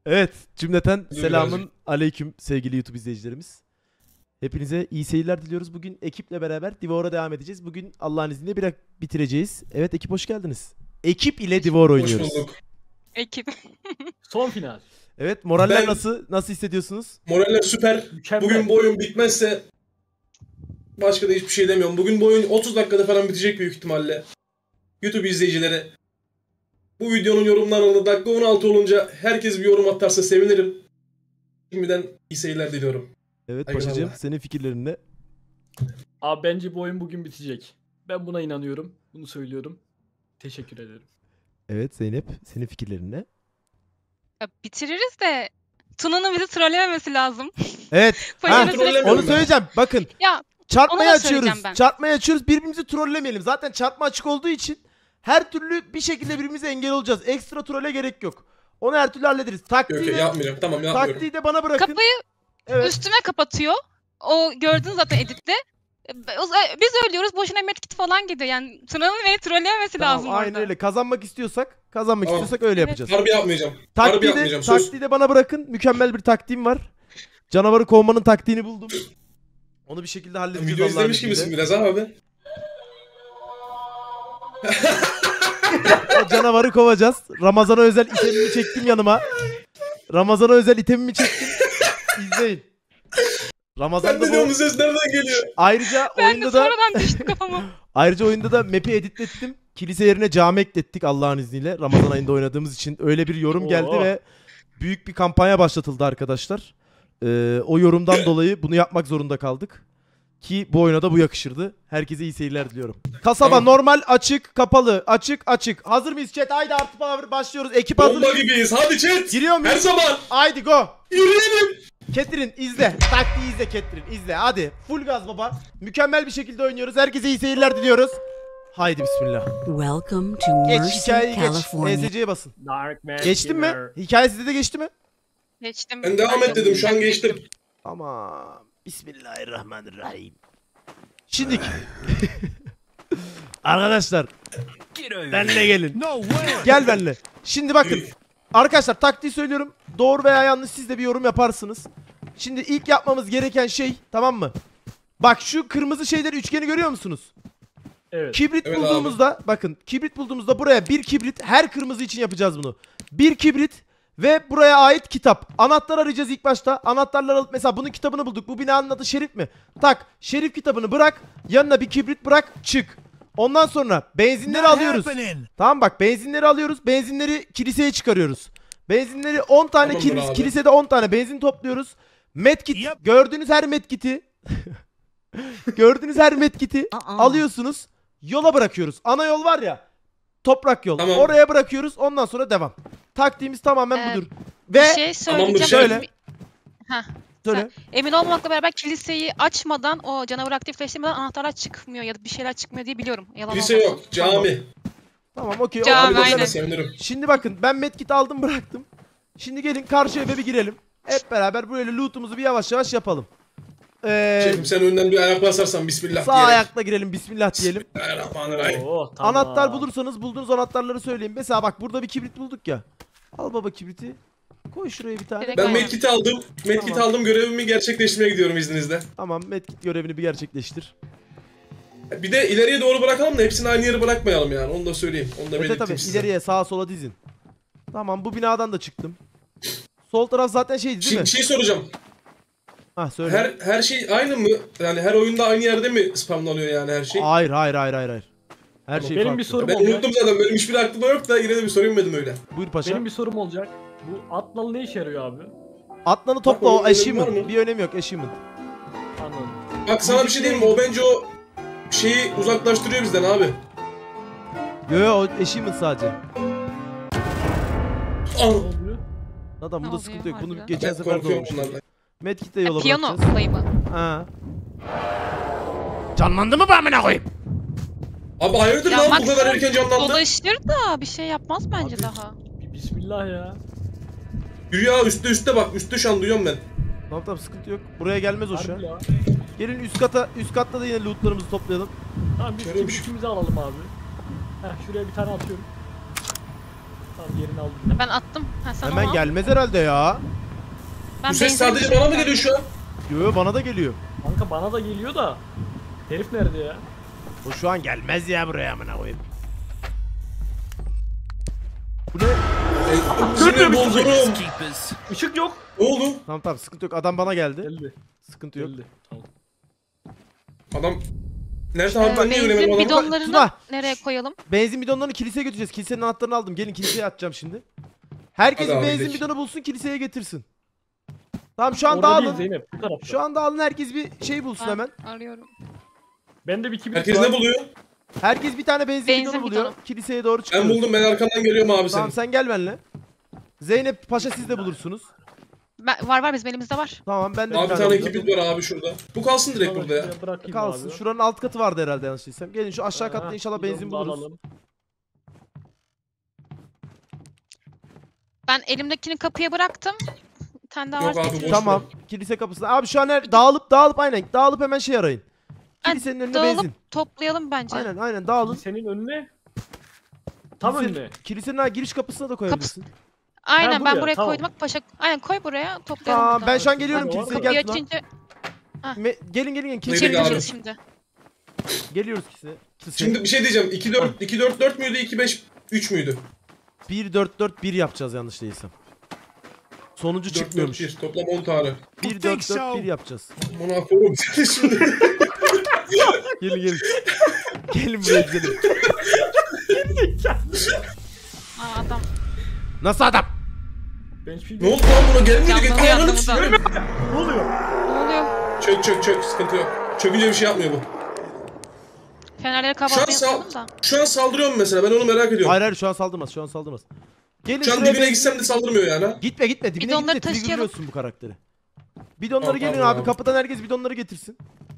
Evet, cümleten Dur selamun birazcık. aleyküm sevgili YouTube izleyicilerimiz. Hepinize iyi seyirler diliyoruz. Bugün ekiple beraber Devour'a devam edeceğiz. Bugün Allah'ın izniyle bitireceğiz. Evet ekip hoş geldiniz. Ekip ile Devour Hoş oynuyoruz. bulduk. Ekip. Son final. Evet, moraller Ben- nasıl hissediyorsunuz? Moraller süper. Mükemmel. Bugün bu oyun bitmezse başka da hiçbir şey demiyorum. Bugün bu oyun 30 dakikada falan bitecek büyük ihtimalle. YouTube izleyicileri. Bu videonun yorumlarını dakika 16 olunca herkes bir yorum atarsa sevinirim. Şimdiden iyi seyirler diliyorum. Evet Eyvallah. Paşacığım, senin fikirlerin ne? Abi bence bu oyun bugün bitecek. Ben buna inanıyorum. Bunu söylüyorum. Teşekkür ederim. Evet Zeynep, senin fikirlerin ne? Ya bitiririz de Tuna'nın bizi trollememesi lazım. Evet, Paşa'nın Ha, sürekli... trolleme- onu söyleyeceğim. Bakın, Ya çarpmayı onu da söyleyeceğim açıyoruz. ben. Çarpmayı açıyoruz. Birbirimizi trollemeyelim. Zaten çarpma açık olduğu için her türlü bir şekilde birbirimize engel olacağız. Ekstra trolle gerek yok. Onu her türlü hallederiz. Yok Taktiği yok de, yapmayacağım. Tamam yapmıyorum. taktiği de bana bırakın. Kapıyı Evet. üstüme kapatıyor. O gördün zaten editte. Biz ölüyoruz. Boşuna medkit falan gidiyor. Yani Tuna'nın beni trollememesi lazım Tamam, aynen orada. öyle. Kazanmak istiyorsak Tamam. öyle Evet. yapacağız. Harbi yapmayacağım. Harbi Taktiği de, yapmayacağım. Söz. taktiği de bana bırakın. Mükemmel bir taktiğim var. Canavarı kovmanın taktiğini buldum. Onu bir şekilde halledeceğiz Video Allah'ın izlemiş izniyle. gibisin biraz ha abi. O canavarı kovacağız. Ramazan'a özel itemimi çektim yanıma. Ramazan'a özel itemimi çektim. İzleyin. Ben Ramazan'da de diyorum bu bu ses nereden geliyor? ayrıca Ben de oyunda da sonradan düştü kafama. ayrıca oyunda da map'i editlettim. Kilise yerine cami eklettik Allah'ın izniyle. Ramazan ayında oynadığımız için öyle bir yorum geldi Oo. ve büyük bir kampanya başlatıldı arkadaşlar. O yorumdan dolayı bunu yapmak zorunda kaldık. Ki bu oyuna da bu yakışırdı. Herkese iyi seyirler diliyorum. Kasaba Tamam. normal, açık, kapalı, açık, açık. Hazır mıyız chat? Haydi artı power başlıyoruz. Ekip hazır. Bomba gibiyiz. Hadi chat. Giriyor Her muyuz? zaman. Haydi go. Yürüyelim. Ketrin izle. Taktiği izle Ketrin izle. Hadi. Full gaz baba. Mükemmel bir şekilde oynuyoruz. Herkese iyi seyirler diliyoruz. Haydi bismillah. Welcome to Geç Mercy, hikayeyi geç. California. ESC'ye basın. Dark Man Geçtin mi? Gamer. Hikaye sizde de geçti mi? Geçtim. Ben devam et dedim. Şu an geçtim. Tamam. Bismillahirrahmanirrahim. Şimdi arkadaşlar benle gelin. Gel benle. Şimdi bakın. Arkadaşlar taktiği söylüyorum. Doğru veya yanlış siz de bir yorum yaparsınız. Şimdi ilk yapmamız gereken şey, tamam mı? Bak şu kırmızı şeyleri, üçgeni görüyor musunuz? Evet. Kibrit Evet bulduğumuzda bakın, kibrit bulduğumuzda buraya bir kibrit, her kırmızı için yapacağız bunu. Bir kibrit ve buraya ait kitap. Anahtar arayacağız ilk başta. Anahtarları alıp, mesela bunun kitabını bulduk. Bu binanın adı Şerif mi? Tak. Şerif kitabını bırak. Yanına bir kibrit bırak. Çık. Ondan sonra benzinleri alıyoruz. Tamam bak, benzinleri alıyoruz. Benzinleri kiliseye çıkarıyoruz. Benzinleri 10 tane Tamamdır abi. kilisede 10 tane benzin topluyoruz. Medkit. Gördüğünüz her medkiti gördüğünüz her medkiti alıyorsunuz. Yola bırakıyoruz. Ana yol var ya. Toprak yol. Tamam. Oraya bırakıyoruz. Ondan sonra devam. Taktiğimiz tamamen budur. Bir Ve şey söyleyeceğim. şöyle. Heh. söyle. Emin olmamakla beraber kiliseyi açmadan, o canavarı aktifleştirmeden anahtarlar çıkmıyor ya da bir şeyler çıkmıyor diye biliyorum. Yalan Kilise olmasın. yok. Cami. Tamam okey. Cami, Abi, aynen. Sevinirim. şimdi bakın, ben medkit aldım bıraktım. Şimdi gelin karşı eve bir girelim. Hep beraber böyle loot'umuzu bir yavaş yavaş yapalım. Şefim sen önden bir ayak basarsan bismillah Sağ diyerek. ayakla girelim, bismillah diyelim. Bismillahirrahmanirrahim. Oo, tamam. Anahtar bulursanız bulduğunuz anahtarları söyleyin. Mesela bak, burada bir kibrit bulduk ya. Al baba kibriti. Koy şuraya bir tane. Direkt Ben aynen. medkit'i aldım. Medkit'i Tamam. aldım. Görevimi gerçekleştirmeye gidiyorum izninizle. Tamam, medkit görevini bir gerçekleştir. Bir de ileriye doğru bırakalım da hepsini aynı yere bırakmayalım yani. Onu da söyleyeyim. Onu da Evet belirteyim tabii, size. ileriye sağa sola dizin. Tamam, bu binadan da çıktım. Sol taraf zaten şeydi değil Şimdi mi? bir şey soracağım. Hah söyle. Her şey aynı mı? Yani her oyunda aynı yerde mi spamlanıyor yani her şey? Hayır. Her şey Benim farklı. bir sorum Ben olacak. unuttum zaten. Benim hiçbir aklımda yok da yine de bir sorayım dedim öyle. Buyur paşa. Benim bir sorum olacak. Bu atnalı ne işe yarıyor abi? Atlanı topla, Bak, o onun önemi var achievement. mı? Bir önemi yok, achievement. Anladım. Bak sana bir şey diyeyim mi? O bence o şeyi uzaklaştırıyor bizden abi. Yo o achievement sadece. Ne Ah! oluyor? Adam Ne bunda oluyor sıkıntı yok. Bunu harbiden? geçen Ben sefer de korkuyorum olmuştu. bunlardan. Medkit'te yola Piyano bırakacağız. olayı mı? Ha. Canlandı mı bu amına koyayım? Abi hayırdır Ya lan bu maksimum kadar erken canlandı? dolaşır da bir şey yapmaz bence Abi. daha. Bir bismillah ya. Yürü ya üstte bak. Üstte şu an duyuyorum ben. Tamam sıkıntı yok. Buraya gelmez o şu an. Harbi ya. Gelin üst katta da yine lootlarımızı toplayalım. Tamam biz Şöyle bir şey- kibritimizi alalım abi. Heh şuraya bir tane atıyorum. Tamam yerini aldım. Ben attım. Ha, sen Hemen onu al. gelmez herhalde ya. Ben Bu ses benzin sadece içerim bana mı ben. geliyor şu an? Yo bana da geliyor. Kanka bana da geliyor da. Herif nerede ya? O şu an gelmez ya buraya amına koyayım. Bu ne? Sinir bozurum. Işık yok. Ne oldu? Tamam sıkıntı yok. Adam bana geldi. Geldi. Sıkıntı yok. Geldi. Tamam. Adam... Nerede abi ben niye Benzin göremedim adamı? bidonlarını Tuna. nereye koyalım? Benzin bidonlarını kiliseye götüreceğiz. Kilisenin anahtarını aldım. Gelin kiliseye atacağım şimdi. Herkes Hadi bir abi, benzin gidelim. bidonu bulsun kiliseye getirsin. Tamam şu an Orada değil dağılın. Zeynep. Bu tarafta. Şu an dağılın herkes bir şey bulsun hemen. Arıyorum. Ben de bir kibrit Herkes var. ne buluyor? Herkes bir tane benzin, Benzin bidonu buluyor. bidonu. Kiliseye doğru Ben çıkıyoruz. buldum, ben arkandan geliyorum abi senin. Tamam sen gel benimle. Zeynep Paşa siz de bulursunuz. Var bizim elimizde var. Tamam ben de Abi bir tane buldum. kibrit var abi şurada. Bu kalsın direkt Tamam, burada ya. şuraya bırakayım Kalsın. abi. Şuranın alt katı vardı herhalde yanlış değilsem. Gelin şu aşağı katta Ha, inşallah bidonu benzin da buluruz. alalım. Ben elimdekini kapıya bıraktım. Bir tane daha Yok var. abi, getiriyorum. boş Tamam. Kilise kapısında. Abi şu an dağılıp aynen. Dağılıp hemen şey arayın. Ay, Kilisenin önüne Dağılıp benzin. toplayalım bence. Aynen dağılın. Senin önüne. Tam Kilisenin- önüne. Kilisenin giriş kapısına da koyabilirsin. Aynen Ha, ben buraya, buraya tamam. koydum. Bak paşa. Aynen koy buraya toplayalım. Tamam buradan. ben şu an geliyorum Hadi, kiliseye Kapıyı gel Tuna. açınca Gelin kiliseye Neydi içeri abi? gireceğiz şimdi. geliyoruz kiliseye. Şimdi bir şey diyeceğim. 2-4-4 müydü? 2-5-3 müydü? 1-4-4-1 yapacağız yanlış değilsem. Sonuncu çıkmıyormuş. 4-4-1. Toplam 10 tane. 1-4-4-1 yapacağız. Buna koyalım şimdi. Gelin. Gelin buraya gidelim. Adam. Nasıl adam? Ben hiçbir Ne oldu lan buna? Gelmedi. Yandan Ananı yandan sikerim. Ne oluyor? Ne oluyor? Çök. Sıkıntı yok. Çökünce bir şey yapmıyor bu. Fenerleri Şu an, kapatmayalım da. şu an saldırıyor mu mesela? Ben onu merak ediyorum. Hayır şu an saldırmaz. Gelin Şu an şuraya dibine benzin- gitsem de saldırmıyor yani ha. Gitme dibine Bidonları gitme taşıyalım. triggerlıyorsun bu karakteri. Bidonları Tamam, gelin tamam abi abi. kapıdan herkes bidonları getirsin.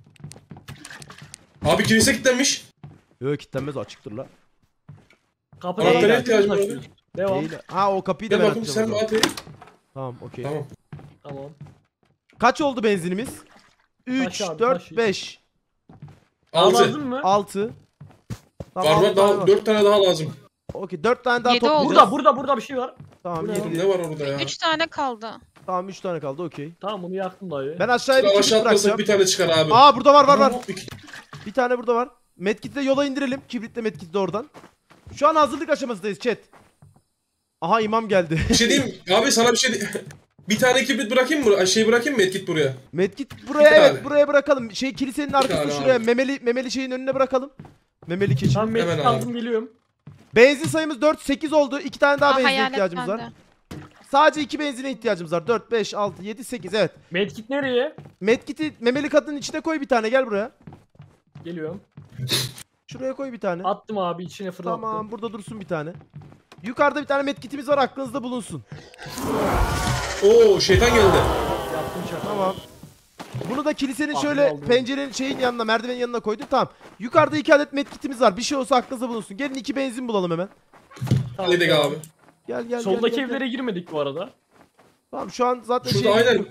Abi kilise kilitlenmiş. Yok kilitlenmez o açıktır la. Kapıdan Anahtara Değil. ihtiyacım var abi. Devam. Değil. Ha o kapıyı da Gel ben bakayım atacağım. sen o zaman. at. Tamam okey. Tamam. Tamam. Kaç oldu benzinimiz? 3, Taş abi, 4, taş. 5, Daha 6. lazım mı? 6. Var daha 4 tane daha lazım. Okey 4 tane daha Yedi oldu. toplayacağız. Burada bir şey var. Tamam Bu ne 7. Ne var orada ya? 3 tane kaldı. Tamam 3 tane kaldı okey. Tamam bunu yaktım dayı. Ben aşağıya bir Aşağı kibrit atlasak bırakacağım. bir tane çıkar abi. Aa burada var. Aa, iki- Bir tane burada var. Medkit'i de yola indirelim. Kibritle medkit'i de oradan. Şu an hazırlık aşamasındayız chat. Aha imam geldi. Bir şey diyeyim mi? Abi sana bir şey bir tane kibrit bırakayım mı? Şey bırakayım mı etkit buraya? Medkit buraya Bir evet tane. buraya bırakalım. Şey kilisenin arkasına tane şuraya abi. memeli şeyin önüne bırakalım. Memeli keçi. Tamam Hemen medkit abi. aldım geliyorum. Benzin sayımız 4 8 oldu. 2 tane daha Aa, benzine hayalet ihtiyacımız var. bende. Sadece 2 benzine ihtiyacımız var. 4 5 6 7 8 evet. Medkit nereye? Medkit'i memeli kadının içine koy bir tane gel buraya. Geliyorum. Şuraya koy bir tane. Attım abi içine fırlattım. Tamam burada dursun bir tane. Yukarıda bir tane medkitimiz var aklınızda bulunsun. Oo şeytan geldi. Yaptım şaka. Tamam. Bunu da kilisenin Aklını şöyle aldım. pencerenin şeyin yanına merdivenin yanına koyduk tamam. Yukarıda 2 adet medkitimiz var bir şey olsa aklınızda bulunsun. Gelin 2 benzin bulalım hemen. Tamam, Dedik tamam. abi. Gel Soldaki gel. evlere girmedik bu arada. Tamam şu an zaten Şurada şey aynen.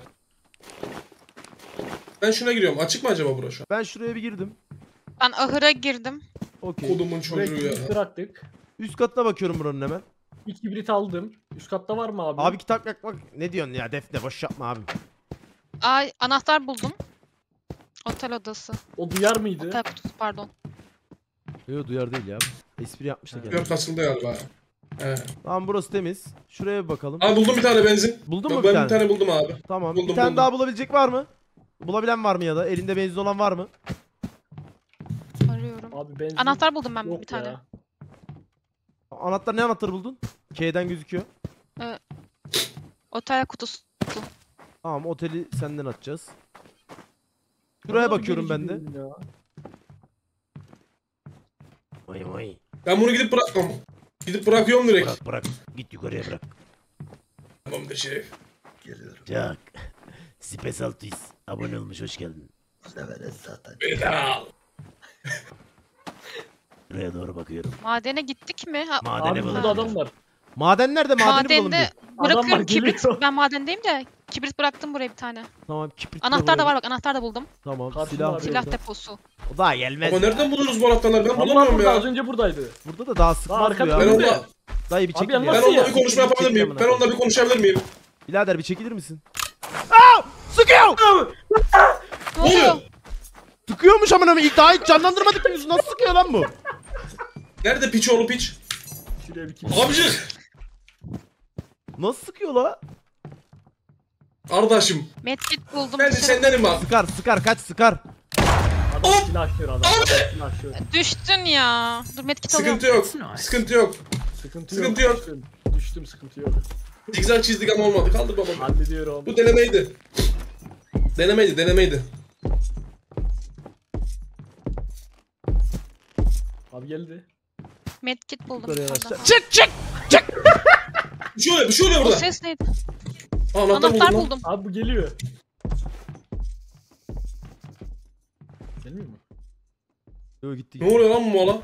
Ben şuna giriyorum. Açık mı acaba burası şu an? ben şuraya bir girdim. Ben ahıra girdim. Okey. Kodumun Buraya çocuğu ya. kibrit bıraktık. Üst katına bakıyorum buranın hemen. Bir kibrit aldım. Üst katta var mı abi? Abi kitap yakmak ne diyorsun ya Defne boş yapma abim. Ay anahtar buldum. Otel odası. O duyar mıydı? Otel kutusu pardon. Yok duyar değil ya. Espri yapmış da Yok geldi. kasıldı galiba. He. Tamam burası temiz. Şuraya bir bakalım. Abi buldum bir tane benzin. Buldun mu Ben bir bir tane? tane buldum abi. Tamam. buldum, bir tane buldum. daha bulabilecek var mı? Bulabilen var mı ya da elinde benzin olan var mı? Arıyorum. Abi benzin Anahtar buldum ben yok bir tane. ya. Anahtar ne anahtarı buldun? K'den gözüküyor. Otel kutusu. Tamam oteli senden açacağız. Şuraya Bana bakıyorum bir ben de. gelici ya. Vay vay. Ben bunu gidip bırakmam. Gidip bırakıyorum direkt. Bırak. Git yukarıya bırak. Tamamdır şerif. Jack. Spes 600. Abone olmuş hoş geldin. Beni de al. Buraya doğru bakıyorum. Madene gittik mi? Ha, Madene Abi bulalım. burada adam var. Maden nerede? Madeni bulalım madende bir. bırakıyorum Adam var, kibrit. geliyor. Ben madendeyim de kibrit bıraktım buraya bir tane. Tamam kibrit. Anahtar da var bak anahtar da buldum. Tamam Karşında silah. abi. Silah orada. deposu. O daha gelmez. Ama nereden buluyoruz bu anahtarları? Ben Allah bulamıyorum burada ya. az önce buradaydı. Burada da daha sıkmaz bu arkada ya. Ben önde. onunla, Dayı bir Abi çekil ya ya. ben nasıl onunla ya? bir konuşma yapabilir miyim? Ben onunla bir konuşabilir miyim? Birader bir çekilir misin? Aa! Sıkıyor! Ne oluyor? Sıkıyormuş amına koyayım. İlk daha hiç canlandırmadık mı? Nasıl sıkıyor lan bu? Nerede piç oğlu piç? Şuraya bir Abicik! Nasıl sıkıyor la? Kardeşim, Medkit buldum. ben de dışarı- sendenim bak. Sıkar sıkar kaç sıkar. Adam silahşör adam. Silahşör. Düştün ya. Dur medkit alıyorum. Sıkıntı yok. Sıkıntı yok. Sıkıntı yok. Düştüm sıkıntı yok. Zigzag çizdik ama olmadı. Kaldır babam. Hallediyorum. Bu denemeydi. Denemeydi. Abi geldi. Medkit buldum. Yukarıya dışarıda. aşağı. Çık çık çık. Bir şey oluyor O burada. ses neydi? Anahtar Anahtar buldum. buldum. Abi bu geliyor. Gelmiyor mu? Yo gitti. Ne oluyor lan bu mala?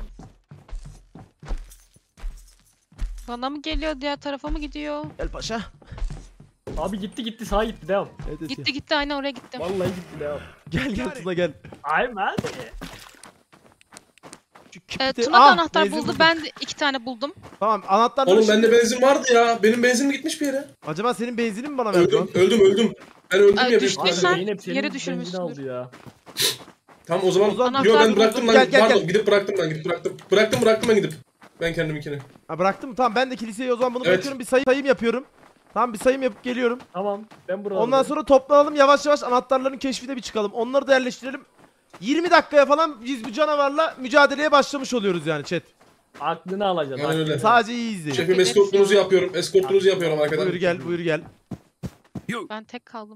Bana mı geliyor, diğer tarafa mı gidiyor? Gel paşa. Abi gitti sağa gitti devam. Evet, Gitti aynen oraya gittim. Vallahi gitti devam. Gel Tuna gel. Ay man. Şu kibriti- Tuna da Ah, anahtar benzin buldu. buldum. Ben de 2 tane buldum. Tamam anahtarları Oğlum şimdi- bende benzin vardı ya. Benim benzinim gitmiş bir yere. Acaba senin benzinin mi bana verdi lan? Öldüm. Ben öldüm Ay, ya. düştü büyük sen. ihtimalle. Zeynep senin yere benzin düşürmüşsündür. aldı ya. Tamam o zaman. Anahtar Yo ben buldum. bıraktım lan. Gel, Pardon gel. gidip bıraktım ben Bıraktım ben gidip. Ben kendiminkini. Ha bıraktım mı? Tamam ben de kiliseye o zaman bunu Evet. bırakıyorum. Bir sayım yapıyorum. Tamam bir sayım yapıp geliyorum. Tamam ben burada. Ondan sonra toplanalım yavaş yavaş anahtarların keşfine bir çıkalım. Onları da yerleştirelim. 20 dakikaya falan biz bu canavarla mücadeleye başlamış oluyoruz yani chat. Aklını alacağız. Aynen öyle. Sadece iyi izleyin. Şefim Evet eskortluğunuzu ya. yapıyorum. Eskortluğunuzu yapıyorum arkadan. Buyur gel. Ben tek kaldım.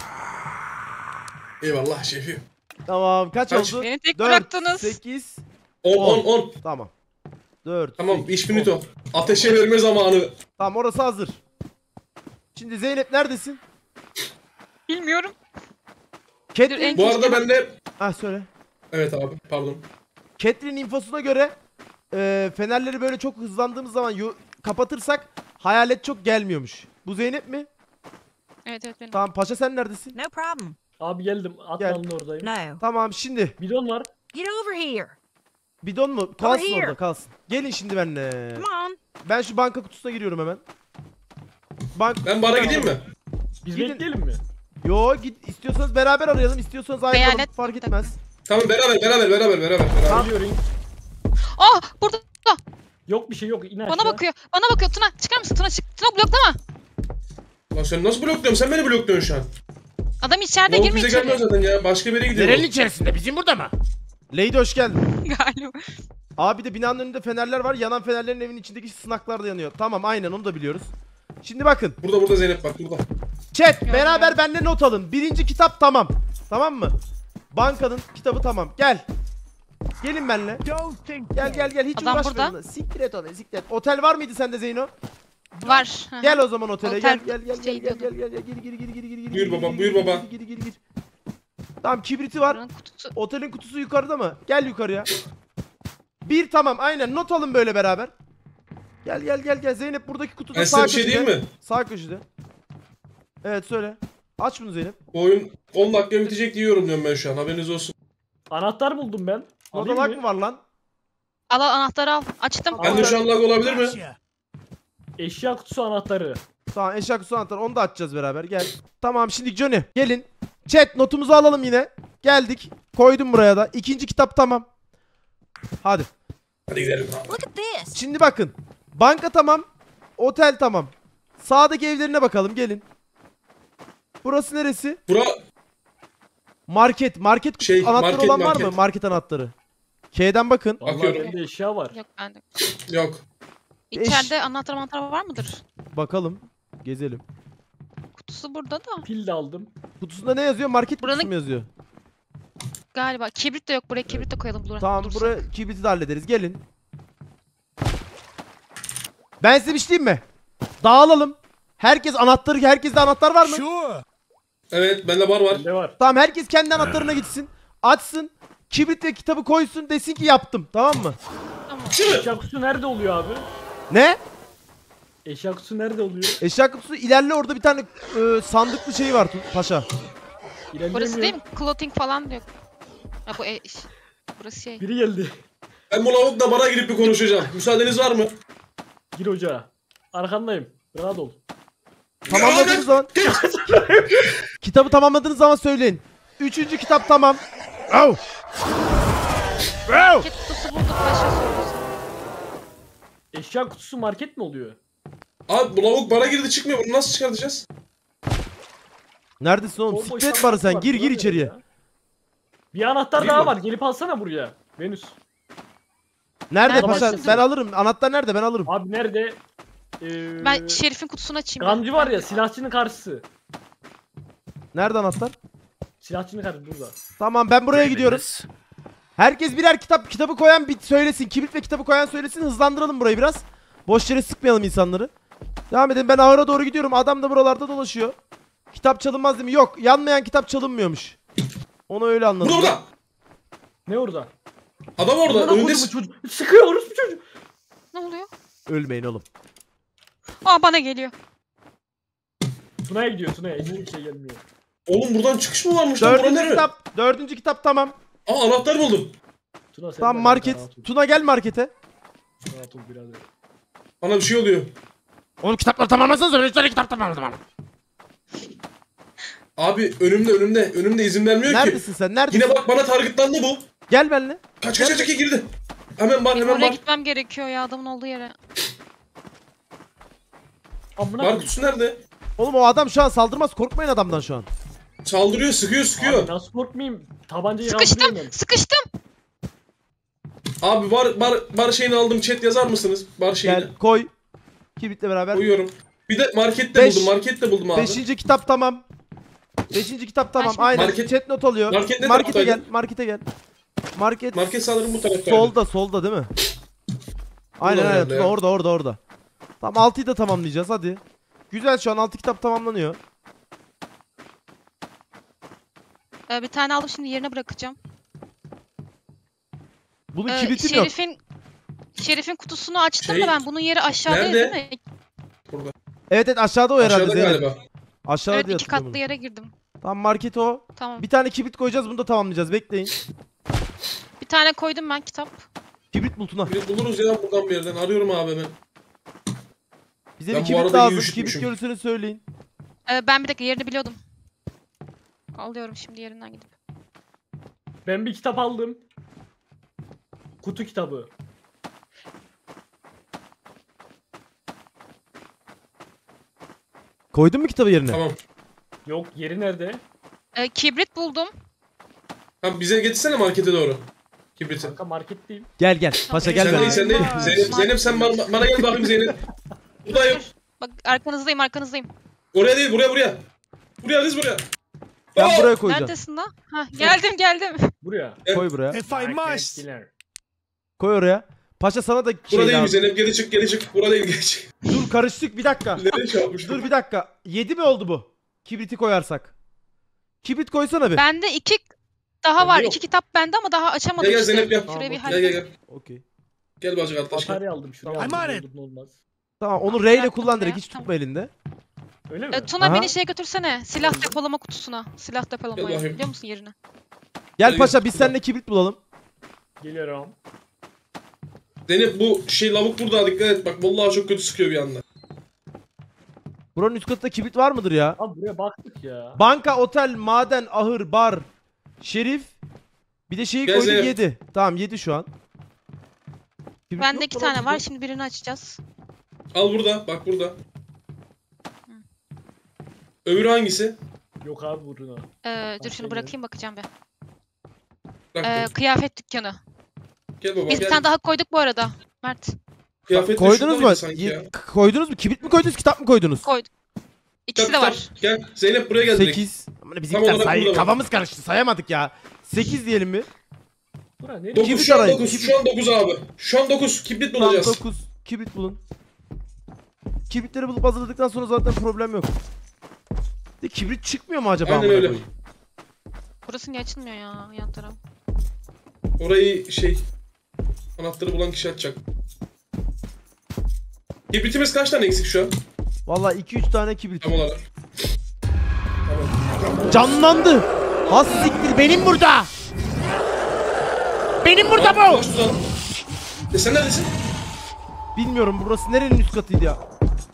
Eyvallah şefim. Tamam kaç Kaç? oldu? Beni tek 4, bıraktınız. 8, 10. tamam. 4, Tamam 8, iş finito. Ateşe verme zamanı. Tamam orası hazır. Şimdi Zeynep neredesin? Bilmiyorum. Catherine... Bu arada ben de... Ha söyle. Evet abi pardon. Catherine infosuna göre fenerleri böyle çok hızlandığımız zaman kapatırsak hayalet çok gelmiyormuş. Bu Zeynep mi? Evet benim. Tamam paşa sen neredesin? No problem. Abi geldim. Gel. Atlanın oradayım. No. Tamam şimdi Bidon var. Get over here. bidon mu? Kalsın here. orada kalsın. Gelin şimdi benimle. Come on. Ben şu banka kutusuna giriyorum hemen. Ben bara gideyim mi? Biz Gidin. bekleyelim mi? Yo git istiyorsanız beraber arayalım istiyorsanız ayrılalım Hayalet fark yok, etmez. Tamam beraber. Geliyorum. Ah burada Yok bir şey yok. İn aşağı. bana bakıyor. Bana bakıyor. Tuna çıkar mısın? Tuna çık. Tuna bloklama. Lan sen nasıl blokluyorsun? Sen beni blokluyorsun şu an. Adam içeride Lavuk girme bize içeri. gelmiyor zaten ya. Başka bir yere gidiyor. Nerenin içerisinde bizim burada mı? Lady hoş geldin. Galiba. Abi de binanın önünde fenerler var. Yanan fenerlerin evin içindeki sınaklar da yanıyor. Tamam aynen onu da biliyoruz. Şimdi bakın. Burada Zeynep bak burada. Chat Gördüm. beraber benimle not alın. Birinci kitap tamam. Tamam mı? Bankanın kitabı tamam. Gel. Gelin benimle. Gel hiç Adam uğraşma burada. onunla. Siktir et onu siktir et. Otel var mıydı sende Zeyno? Var. Hı hı. Gel o zaman otele. Otel Gel. şey diyordum. Gir. Buyur baba, buyur baba. Gir. Tamam kibriti var. Buranın kutusu. Otelin kutusu yukarıda mı? Gel yukarıya. Bir tamam aynen not alın böyle beraber. Gel. Zeynep buradaki kutuda Ben size bir şey diyeyim mi? Sağ köşede. Evet söyle. Aç bunu Zeynep. Bu oyun 10 dakika bitecek diye yorumluyorum ben şu an. Haberiniz olsun. Anahtar buldum ben. Alayım Nodalak mı? mı var lan? Al anahtarı al. Açtım. Ben de şu an lag olabilir mi? Eşya kutusu anahtarı. Tamam eşya kutusu anahtarı onu da açacağız beraber gel. Tamam şimdi Johnny gelin. Chat notumuzu alalım yine. Geldik. Koydum buraya da. İkinci kitap tamam. Hadi. Hadi gidelim. Look at this. Şimdi bakın. Banka tamam. Otel tamam. Sağdaki evlerine bakalım gelin. Burası neresi? Bura Market. Market kutusu Şey, anahtarı market, olan var market. mı? Market anahtarı. K'den bakın. Vallahi Bakıyorum. bende eşya var. Yok bende. yok. İçeride anahtar var mıdır? Bakalım. Gezelim. Kutusu burada da. Pil de aldım. Kutusunda ne yazıyor? Market kutusu Buranın- mu yazıyor? Galiba. Kibrit de yok. Buraya kibrit de koyalım. Tamam durursa. buraya kibriti de hallederiz. Gelin. Ben size bir şey diyeyim mi? Dağılalım. Herkeste anahtar var mı? Evet bende bar var. Bende var. Tamam herkes kendi anahtarına gitsin. Açsın. Kibrit ve kitabı koysun desin ki yaptım. Tamam mı? Tamam. Eşya kutusu nerede oluyor abi? Ne? Eşya kutusu nerede oluyor? Eşya kutusu ilerle orada bir tane sandıklı şey var paşa. Burası İlerleyemiyorum. değil mi? Clothing falan da yok. Ha bu iş. Burası şey. Biri geldi. Ben bu lavukla bara girip bir konuşacağım. Müsaadeniz var mı? Gir ocağa. Arkandayım. Rahat ol. Tamamladığınız zaman kitabı tamamladığınız zaman söyleyin. 3. kitap tamam. Au. Au. Market kutusu bulduk. Başka soruyorsun. Eşya kutusu market mi oluyor? Abi bu lavuk bara girdi çıkmıyor. Bunu nasıl çıkartacağız? Neredesin oğlum? Bomboş Siklet sandık barı sen. var, Gir bulamıyorum içeriye. ya. Bir anahtar Gireyim daha mi? var. Gelip alsana buraya. Venüs. Nerede Ben paşa? başladım. Ben alırım. Anahtar nerede? Ben alırım. Abi nerede? Ben Şerif'in kutusunu açayım. Gancı var ya, silahçının karşısı. Nerede anahtar? Silahçının karşısı burada. Tamam ben buraya gidiyorum. Herkes birer kitabı koyan bir söylesin. Kibrit ve kitabı koyan söylesin. Hızlandıralım burayı biraz. Boş yere sıkmayalım insanları. Devam edin. Ben ahıra doğru gidiyorum. Adam da buralarda dolaşıyor. Kitap çalınmaz değil mi? Yok. Yanmayan kitap çalınmıyormuş. Onu öyle anladım. Burada. Ne orada? Adam orada. Amına Önünde. koyduğum çocuk. Sıkıyor orospu çocuk. Ne oluyor? Ölmeyin oğlum. Aa bana geliyor. Tuna'ya gidiyor, Tuna'ya. Hiçbir şey gelmiyor. Oğlum buradan çıkış mı varmış lan? Bura Dördüncü nere? kitap. Dördüncü kitap tamam. Aa anahtar buldum. Tuna sen Tamam de market. rahat ol. Tuna gel markete. Rahat ol birader. Bana bir şey oluyor. Oğlum kitapları tamamlasanız öyle kitap tamamladım. Abi önümde. Önümde izin vermiyor ki. Neredesin sen? Neredesin? Yine bak bana targetlandı bu. Gel benimle. Kaç girdi. Hemen Benim var. oraya gitmem gerekiyor ya adamın olduğu yere. Amına Bar koyayım. kutusu nerede? Oğlum o adam şu an saldırmaz. Korkmayın adamdan şu an. Saldırıyor, sıkıyor. Abi nasıl korkmayayım? Tabancayı Sıkıştım. kaldırıyorum ben. Sıkıştım. Abi bar şeyini aldım. Chat yazar mısınız? Bar şeyini. Gel koy. Kibritle beraber. Koyuyorum. Bir de markette Beş. buldum. Markette buldum abi. 5. kitap tamam. 5. kitap tamam. şimdi- Aynen. Market- Chat not alıyor. Market ne Markete taraftaydı? gel. Markete gel. Market. Market sanırım bu tarafta. Solda değil mi? Aynen aynen. herhalde ya. Orada. Tamam 6'yı da tamamlayacağız hadi. Güzel şu an 6 kitap tamamlanıyor. Bir tane aldım şimdi yerine bırakacağım. Bunun kibritim yok. Şerif'in kutusunu açtım Şey, da ben bunun yeri aşağıda nerede? değil mi? Evet aşağıda o herhalde Aşağıda Zeynep. galiba. Aşağıda Evet diye 2 hatırlıyorum katlı bunu. yere girdim. Tamam market o. Tamam. Bir tane kibrit koyacağız bunu da tamamlayacağız. Bekleyin. Bir tane koydum ben kitap. Kibrit bulutuna. Bir buluruz ya buradan bir yerden. Arıyorum abi ben. Bize Ben bir bu kibrit arada iyi lazım. üşütmüşüm. Kibrit görürsünüz söyleyin. Ben bir dakika yerini biliyordum. Alıyorum şimdi yerinden gidip. Ben bir kitap aldım. Kutu kitabı. Koydun mu kitabı yerine? Tamam. Yok, yeri nerede? Kibrit buldum. Tamam bize getirsene markete doğru. Kibriti. Kanka marketteyim. Gel gel. Paşa gel Sen benimle. değil sen değil. Olmaz. Zeynep sen bana gel bakayım Zeynep. Buradayım. Bak arkanızdayım. Oraya değil buraya. Buraya kız buraya. Ben Aa! buraya koyacağım. Neredesin lan? Hah geldim. Buraya. Koy buraya. Marketler. Koy oraya. Paşa sana da Bura şey değil mi lazım. Zeynep? Geri çık. Bura değil geri çık. Dur karıştık bir dakika. Nereye şey yapmış? Dur bir dakika. 7 mi oldu bu? Kibriti koyarsak. Kibrit koysana bir. Bende 2 daha Bende var. yok. 2 kitap bende ama daha açamadım Gel işte. Zeynep gel. Şurayı bir Tamam, halledeyim. Gel. Okey. Gel bacı kardeş gel. Batarya aldım şuraya. Tamam. aldım, ne olmaz. Tamam onu R ile Bıraktım kullan direkt buraya. hiç tutma elinde. Öyle mi? Tuna Aha. beni şeye götürsene. Silah depolama kutusuna. Silah Gel depolamaya. bakayım. Biliyor musun yerini? Gel Gel, paşa gel. biz seninle kibrit bulalım. Geliyorum. Zeynep bu lavuk burada dikkat et. Bak vallahi çok kötü sıkıyor bir anda. Buranın üst katında kibrit var mıdır ya? Abi buraya baktık ya. Banka, otel, maden, ahır, bar, şerif. Bir de şeyi Gel koyduk Zeynep. 7. Tamam 7 şu an. Kibrit Bende yok 2 mu lan tane var. bizde? Şimdi birini açacağız. Al burada. Bak burada. Öbürü hangisi? Yok abi buruna. Dur şunu bırakayım bakacağım be. Bırak. Kıyafet dükkanı. Gel baba Biz bir gel. tane daha koyduk bu arada. Mert. Kıyafet de Koydunuz şuradaydı mu? sanki ya. Koydunuz mu? Kibrit mi koydunuz, kitap mı koydunuz? Koyduk. İkisi de Kitap, var. kitap. Gel. Zeynep buraya gel direkt. 8. Aman Tam bizimkiler olarak burada bak. kafamız karıştı sayamadık ya. 8 diyelim mi? Bura ne? 9 Kibrit şu an arayın, 9. kibrit. Şu an 9 abi. Şu an 9. Kibrit Tamam bulacağız. 9. Kibrit bulun. Kibritleri bulup hazırladıktan sonra zaten problem yok. De kibrit çıkmıyor mu acaba? Aynen amına öyle. koyayım? Burası niye açılmıyor ya yan taraf? Orayı anahtarı bulan kişi açacak. Kibritimiz kaç tane eksik şu an? Vallahi 2-3 tane kibrit. Tam olarak. Canlandı. Has siktir benim burada. Benim Kim burada bu? Flash tutalım. Sen neredesin? Bilmiyorum burası nerenin üst katıydı ya.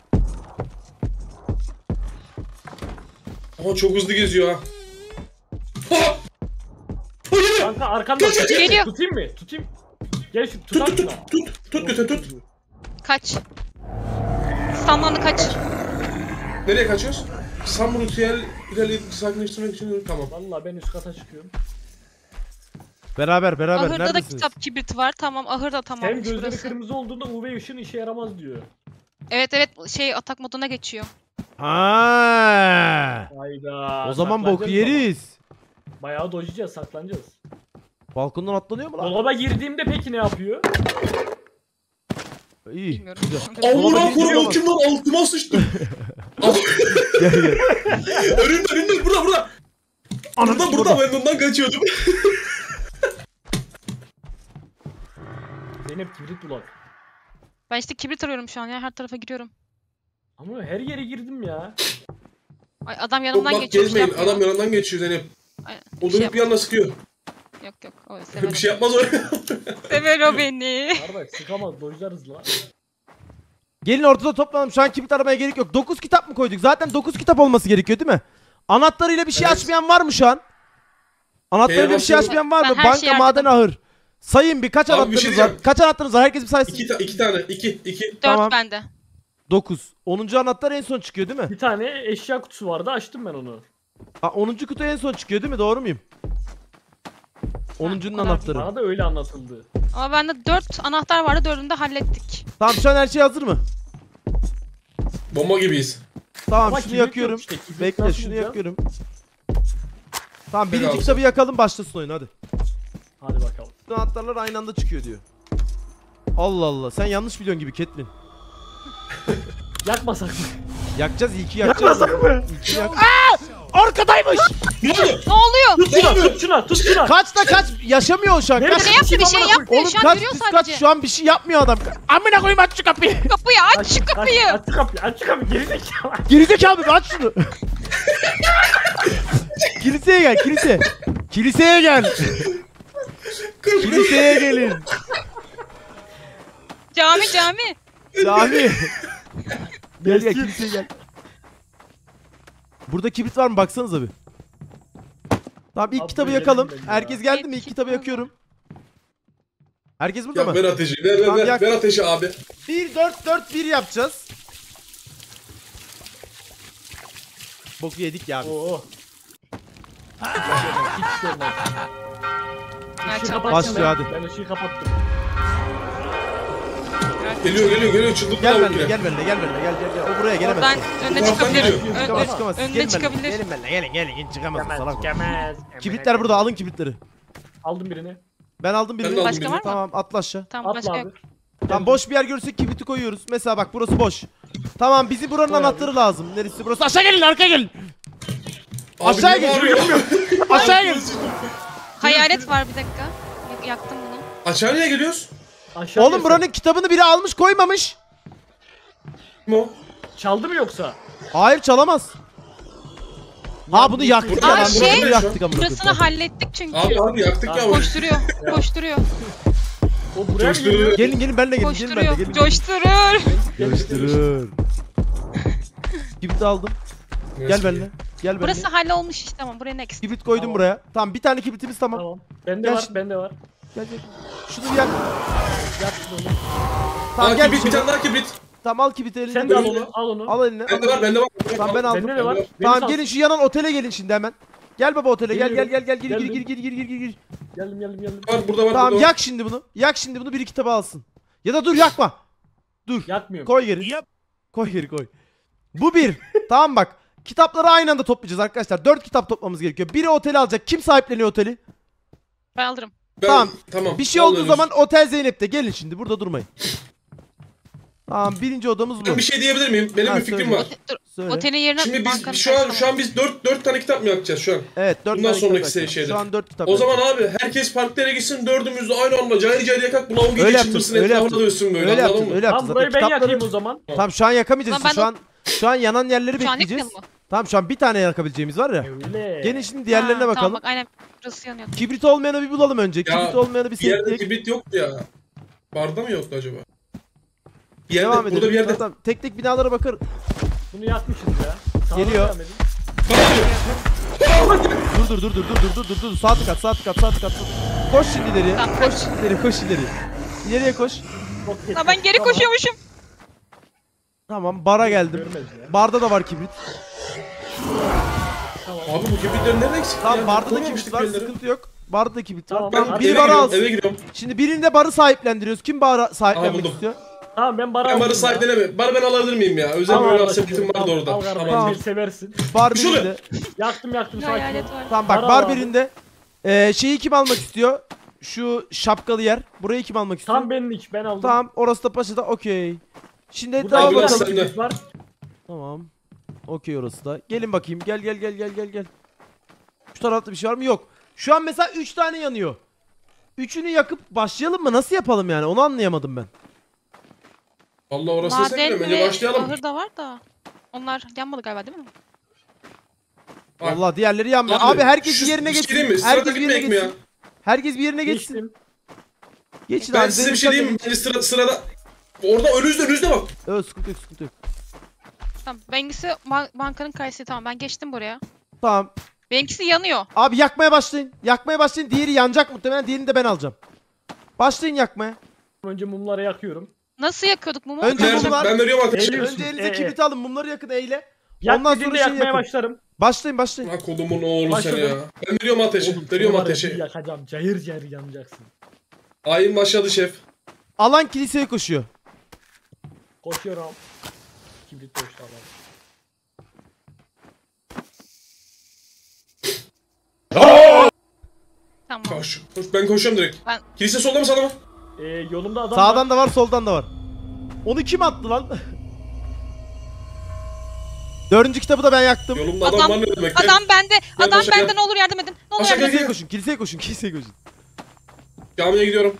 Aha çok hızlı geziyor ha. Ha! Hayır! Kanka arkanda Geliyor. tutayım mı? Tutayım. Gel şu Tut tutar tut şuna. tut götür tut. Kaç. Stamlandı kaç. Nereye kaçıyoruz? Samur ilerleyip sakinleştirmek için tamam. Vallahi ben üst kata çıkıyorum. Beraber Ahırda da neredesiniz? kitap kibrit var. Tamam ahırda tamam. Hem gözleri Burası. kırmızı olduğunda UV ışın işe yaramaz diyor. Evet şey atak moduna geçiyor. Ha. Hayda. O zaman boku saklanacağız ama. yeriz. Bayağı dojlayacağız, saklanacağız. Balkondan atlanıyor mu lan? Dolaba girdiğimde peki ne yapıyor? İyi. Bilmiyorum. Güzel. Amına Dolaba koyayım giriyor o kim lan altıma sıçtım. Gel gel. önünde burada. Burada ben ondan kaçıyordum. Zeynep kibrit bulak. Ben işte kibrit arıyorum şu an ya. Her tarafa giriyorum. Ama her yere girdim ya. Ay adam Yok yanımdan bak geçiyor. gezmeyin yapmıyor. adam yanından geçiyor Zeynep. Aynen, O bir şey dönüp bir anda sıkıyor. Yok. O Bir sever. şey yapmaz o. Sever o beni. Kardeş sıkamaz, dojlarız la. Gelin ortada toplanalım. Şu an kibrit aramaya gerek yok. 9 kitap mı koyduk? Zaten 9 kitap olması gerekiyor değil mi? Anahtarıyla bir şey Evet. açmayan var mı şu an? Anahtarıyla bir şey basıyorum. açmayan var Ben mı? her Banka, şeyi maden, ahır. Sayın bir kaç Abi bir anahtarınız şey var? diyeceğim. Kaç anahtarınız var? Herkes bir saysın. İki tane. İki. 4 Tamam. bende. 9. 10. anahtar en son çıkıyor değil mi? Bir tane eşya kutusu vardı, açtım ben onu. Ha, 10. kutu en son çıkıyor değil mi? Doğru muyum? 10'uncunun o kadar anahtarı. Bana da öyle anlatıldı. Ama bende 4 anahtar vardı. 4'ünü de hallettik. Tamam şu an her şey hazır mı? Bomba gibiyiz. Tamam Ama şunu kibrit yakıyorum. yok işte, kibrit Bekle nasıl şunu bulacağız? yakıyorum. Tamam Ben birinci alacağım. kitabı yakalım başlasın oyun hadi. Hadi bakalım. Bütün anahtarlar aynı anda çıkıyor diyor. Allah Allah sen yanlış biliyorsun gibi Catelyn. Yakmasak mı? Yakacağız ilki yakacağız. mı? İlki yak. Arkadaymış. Ne oldu? Ne oluyor? Tut şuna, tut şuna, tut şuna. Kaç da kaç yaşamıyor o şu an. Nerede? Kaç. Ne yaptı? Bir şey yapmıyor. Oğlum Şu an kaç yürüyor düz kaç sadece. şu an bir şey yapmıyor adam. Amına koyayım aç şu kapıyı. Kapıyı aç şu kapıyı. Aç şu kapıyı, aç şu kapıyı, gerizekalı. Gerizekalı bir aç şunu. Kiliseye gel kilise. Kiliseye gel. Kiliseye gelin. Cami. Cami. Gel kiliseye gel. Burada kibrit var mı baksanıza bir. Tamam ilk Abi kitabı gelelim yakalım. ben ya. Herkes geldi mi? İlk İlk kitabı kitabı. yakıyorum. Herkes burada Ya mı? ver ateşi. Ver Tamam, yak. ver ateşi abi. 1-4-4-1 yapacağız. Boku yedik ya biz. Oo. Hiç görmez. Aç, Işığı aç. kapattım Başlıyor ben. hadi. Ben ışığı kapattım. Geliyor çıldırdı Gel lavuk benimle, yine. gel benimle, gel benimle, gel. O buraya gelemez. Oradan önüne Oradan çıkabilir. geliyor. Çıkamaz, çıkamaz. Önüne Gelin benimle, çıkabilir. gelin benimle, gelin. Çıkamazsın salak. Gemez. Kibritler burada, alın kibritleri. Aldım birini. Ben aldım birini. Ben de aldım Başka birini. var mı? Tamam, atla aşağı. Tamam Atla başka abi. yok. Tamam, boş bir yer görürsek kibriti koyuyoruz. Mesela bak burası boş. Tamam, bizi buranın Koy abi. anahtarı lazım. Neresi burası? Aşağı gelin, arkaya gelin. Abi Aşağı niye gel. bağırıyor? Aşağı gelin. Hayalet var bir dakika. Yaktım bunu. Aşağı niye geliyoruz? Aşağı Oğlum gelsin. buranın kitabını biri almış koymamış. Kim o? Çaldı mı yoksa? Hayır çalamaz. Ha bunu yaktık ya Aa, lan. şey, Bunu yaktık amına Burasını koyayım. hallettik çünkü. Abi yaktık ya. Koşturuyor. Koşturuyor. O buraya mı Coşturuyor. geliyor? Gelin benimle gelin. Gelin benimle Koşturuyor. gelin. Coşturur. Coşturur. Kibrit aldım. Gel benimle. Gel benimle. Burası hallolmuş işte ama buraya next. Kibrit koydum Tamam. buraya. Tamam bir tane kibritimiz tamam. Tamam. Bende Gel var, şimdi. bende var. Gel. Şunu bir yak. Yap bunu. Tamam Aa, gel kibrit, bir şimdi. tane daha kibrit. Tamam al kibriti eline. Sen de al Önümde. onu, al onu. Al eline. Bende var. Tamam ben aldım. Bende de var. Beni Tamam sal. gelin şu yanan otele gelin şimdi hemen. Gel baba otele gel Geliyorum. gel gir Geldim. gir. Geldim. Var burada var. Tamam burada var. yak şimdi bunu. Yak şimdi bunu biri kitaba alsın. Ya da dur yakma. Dur. Yakmıyorum. Koy geri. Koy geri koy. Bu bir. Tamam bak. Kitapları aynı anda toplayacağız arkadaşlar. 4 kitap toplamamız gerekiyor. Biri oteli alacak. Kim sahipleniyor oteli? Ben alırım. Tamam. Bir şey olduğu zaman otel Zeynep'te. Gelin şimdi burada durmayın. Tamam birinci odamız bu. Ben bir şey diyebilir miyim? Benim Ha, bir fikrim söyle. var. Dur. Söyle. Otelin yerine Şimdi bankanın biz karşısına. şu an biz 4 tane kitap mı yakacağız şu an? Evet 4 Bundan tane sonraki kitap yakacağız. şeyde. Şu an 4 kitap O zaman yakacağız. abi herkes farklı yere gitsin, dördümüz de aynı anda cayır yakak, bu lavuk Öyle iyice yaptın, çıldırsın, öyle etrafına yaptın. dönsün böyle, Öyle anladın yaptın mı? öyle yaptın. Tamam burayı ben Zaten yakayım o kitapları... zaman. Tamam şu an yakamayacağız. Tamam, ben Şu an yanan yerleri Şu an bekleyeceğiz. yakmayalım mı? Tamam şu an bir tane yakabileceğimiz var ya. Öyle. Gelin şimdi diğerlerine Ha, bakalım. Tamam bak aynen burası yanıyor. Kibrit olmayanı bir bulalım önce. Ya, Kibrit olmayanı bir Bir yerde setleyek. kibrit yoktu ya. Barda mı yoktu acaba? Bir yerde, Devam edelim. burada bir yerde. Tamam, tek tek binalara bakar. Bunu yakmışız ya. Sağdan Geliyor. devam edin. Dur. Sağ tık at. Koş şimdi ileriye. Tamam, Koş ileri, koş ileri. İleriye koş. Çok geç. Ha, ben geri Tamam. koşuyormuşum. Tamam, bara geldim. Görmez ya. Barda da var kibrit. Abi bu kibritler nerede eksik? Tamam, ya? barda da Koymamıştık kibrit var. birileri. Sıkıntı yok. Barda da kibrit var. Tamam, Tamam, hadi biri Eve bara giriyorum, alsın. eve giriyorum. Şimdi birinde barı sahiplendiriyoruz. Kim bara sahiplenmek buldum. istiyor? Tamam ben bara Ben aldım barı ya. sahiplenemiyorum. Barı ben alabilir miyim ya? Özel Tamam, böyle kardeşim, sepetim vardı al, orada. al kardeşim, Tamam. seni seversin. Bar Şunu. birinde. Yaktım Bir sakin ol. hayalet var. Tamam bak, Bara bar var. birinde. Şeyi kim almak istiyor? Şu şapkalı yer. Burayı kim almak istiyor? Tam benlik ben aldım. Tamam, orası da paşada. Okey. Şimdi Burada etrafa biraz bakalım. sende. kibrit var. Tamam. Okey orası da. Gelin bakayım. Gel. Şu tarafta bir şey var mı? Yok. Şu an mesela 3 tane yanıyor. Üçünü yakıp başlayalım mı? Nasıl yapalım yani? Onu anlayamadım ben. Allah orasını Maden sevmiyorum. Önce ve başlayalım. ahır da var da. Onlar yanmadı galiba değil mi? Bak. Allah, diğerleri yanmıyor. Abi, Abi herkes şu- bir yerine bir şey geçsin. diyeyim mi? Herkes Sırada bir yerine gitmeyek mi ya? geçsin. Herkes bir yerine geçsin. Geçtim. Geçin Ben abi. size bir şey diyeyim mi? Bence sırada. Orada önünüzde bak. Evet, sıkıntı yok. Tamam. Benimkisi bankanın karşısı. Tamam ben geçtim buraya. Tamam. Benimkisi yanıyor. Abi yakmaya başlayın. Diğeri yanacak muhtemelen. Diğerini de ben alacağım. Başlayın yakmaya. Önce mumları yakıyorum. Nasıl yakıyorduk mumu? Önce Nerede? mumlar. Ben veriyorum ateşi. Geliyor. Önce elinize Ee, kibrit alın. Mumları yakın, eyle. Yak Ondan dediğimde sonra şey yakmaya yakın. başlarım. Başlayın. Ha kodumun oğlu Başladım. seni ya. Ben veriyorum ateşi. Oğlum, Veriyorum seni var ya, ateşi. bir yakacağım. Cayır cayır yanacaksın. Ayın başladı şef. Alan kiliseye koşuyor. Koşuyorum. Kibrit koştu adam. Tamam. Koş. Ben koşuyorum direkt. Ben- Kilise solda mı sağda mı? Yolumda adam Sağdan var. da var, soldan da var. Onu kim attı lan? Dördüncü kitabı da ben yaktım. Yolumda adam, Adam- var ne demek? Adam bende. Gel Adam Başak, bende, gel. ne olur yardım edin. Ne olur Başak, yardım edin. gel. Kiliseye koşun. Camiye gidiyorum.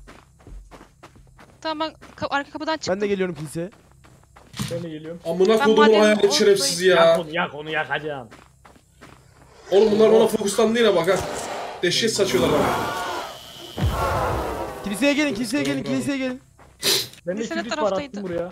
Tamam ben arka kapıdan çıktım. Ben de geliyorum kiliseye. Ben de geliyorum. Amına Ben kodumun madenin hayalet oradayım. şerefsiz Yak ya. onu yak onu yakacağım. Oğlum bunlar bana fokuslandı yine bak ha. Dehşet saçıyorlar bana. Kiliseye gelin. Ben de Lise ne kibrit var taraftaydı? attım buraya.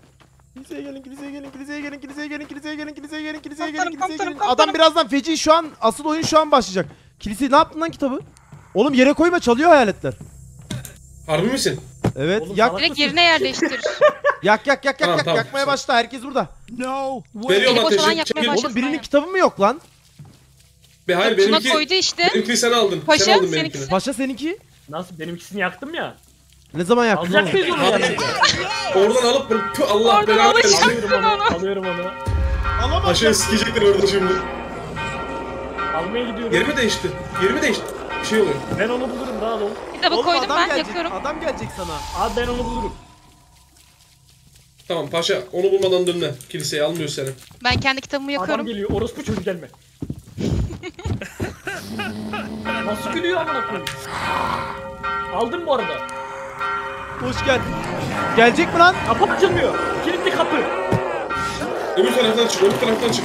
Komutanım. Adam birazdan feci, şu an asıl oyun şu an başlayacak. Kilise ne yaptın lan kitabı? Oğlum yere koyma, çalıyor hayaletler. Harbi misin? Evet, Oğlum, yak salak Direkt mısın? yerine yerleştir. yak Tamam, tamam. yakmaya başla, herkes burada. Veriyorum Eli boş olan ateşi. yakmaya Çekil. başla. Oğlum birinin aynen. kitabı mı yok lan? Hayır Şuna benimki. koydu işte. Benimkini sen aldın. Paşa, sen aldın seninkisi. benimkini. Paşa seninki? Nasıl benimkisini yaktım ya. Ne zaman yaktın Alacak oğlum? mıyız onu yani? Oradan alıp Tüh, Allah Oradan belanı alacak. versin. Alıyorum onu. Aşağı sikecekler orada şimdi. Almaya gidiyorum. Yerimi değişti. Bir şey oluyor. Ben onu bulurum daha ol. Kitabı Oğlum koydum adam ben gelecek, yakıyorum. adam gelecek sana. Abi ben onu bulurum. Tamam paşa onu bulmadan dönme. Kiliseye almıyor seni. Ben kendi kitabımı Adam yakıyorum. geliyor. Orospu çocuk gelme. Nasıl gülüyor amına koyayım? Aldım bu arada. Hoş geldin. Gelecek mi lan? Kapı açılmıyor. Kilitli kapı. Öbür taraftan çık.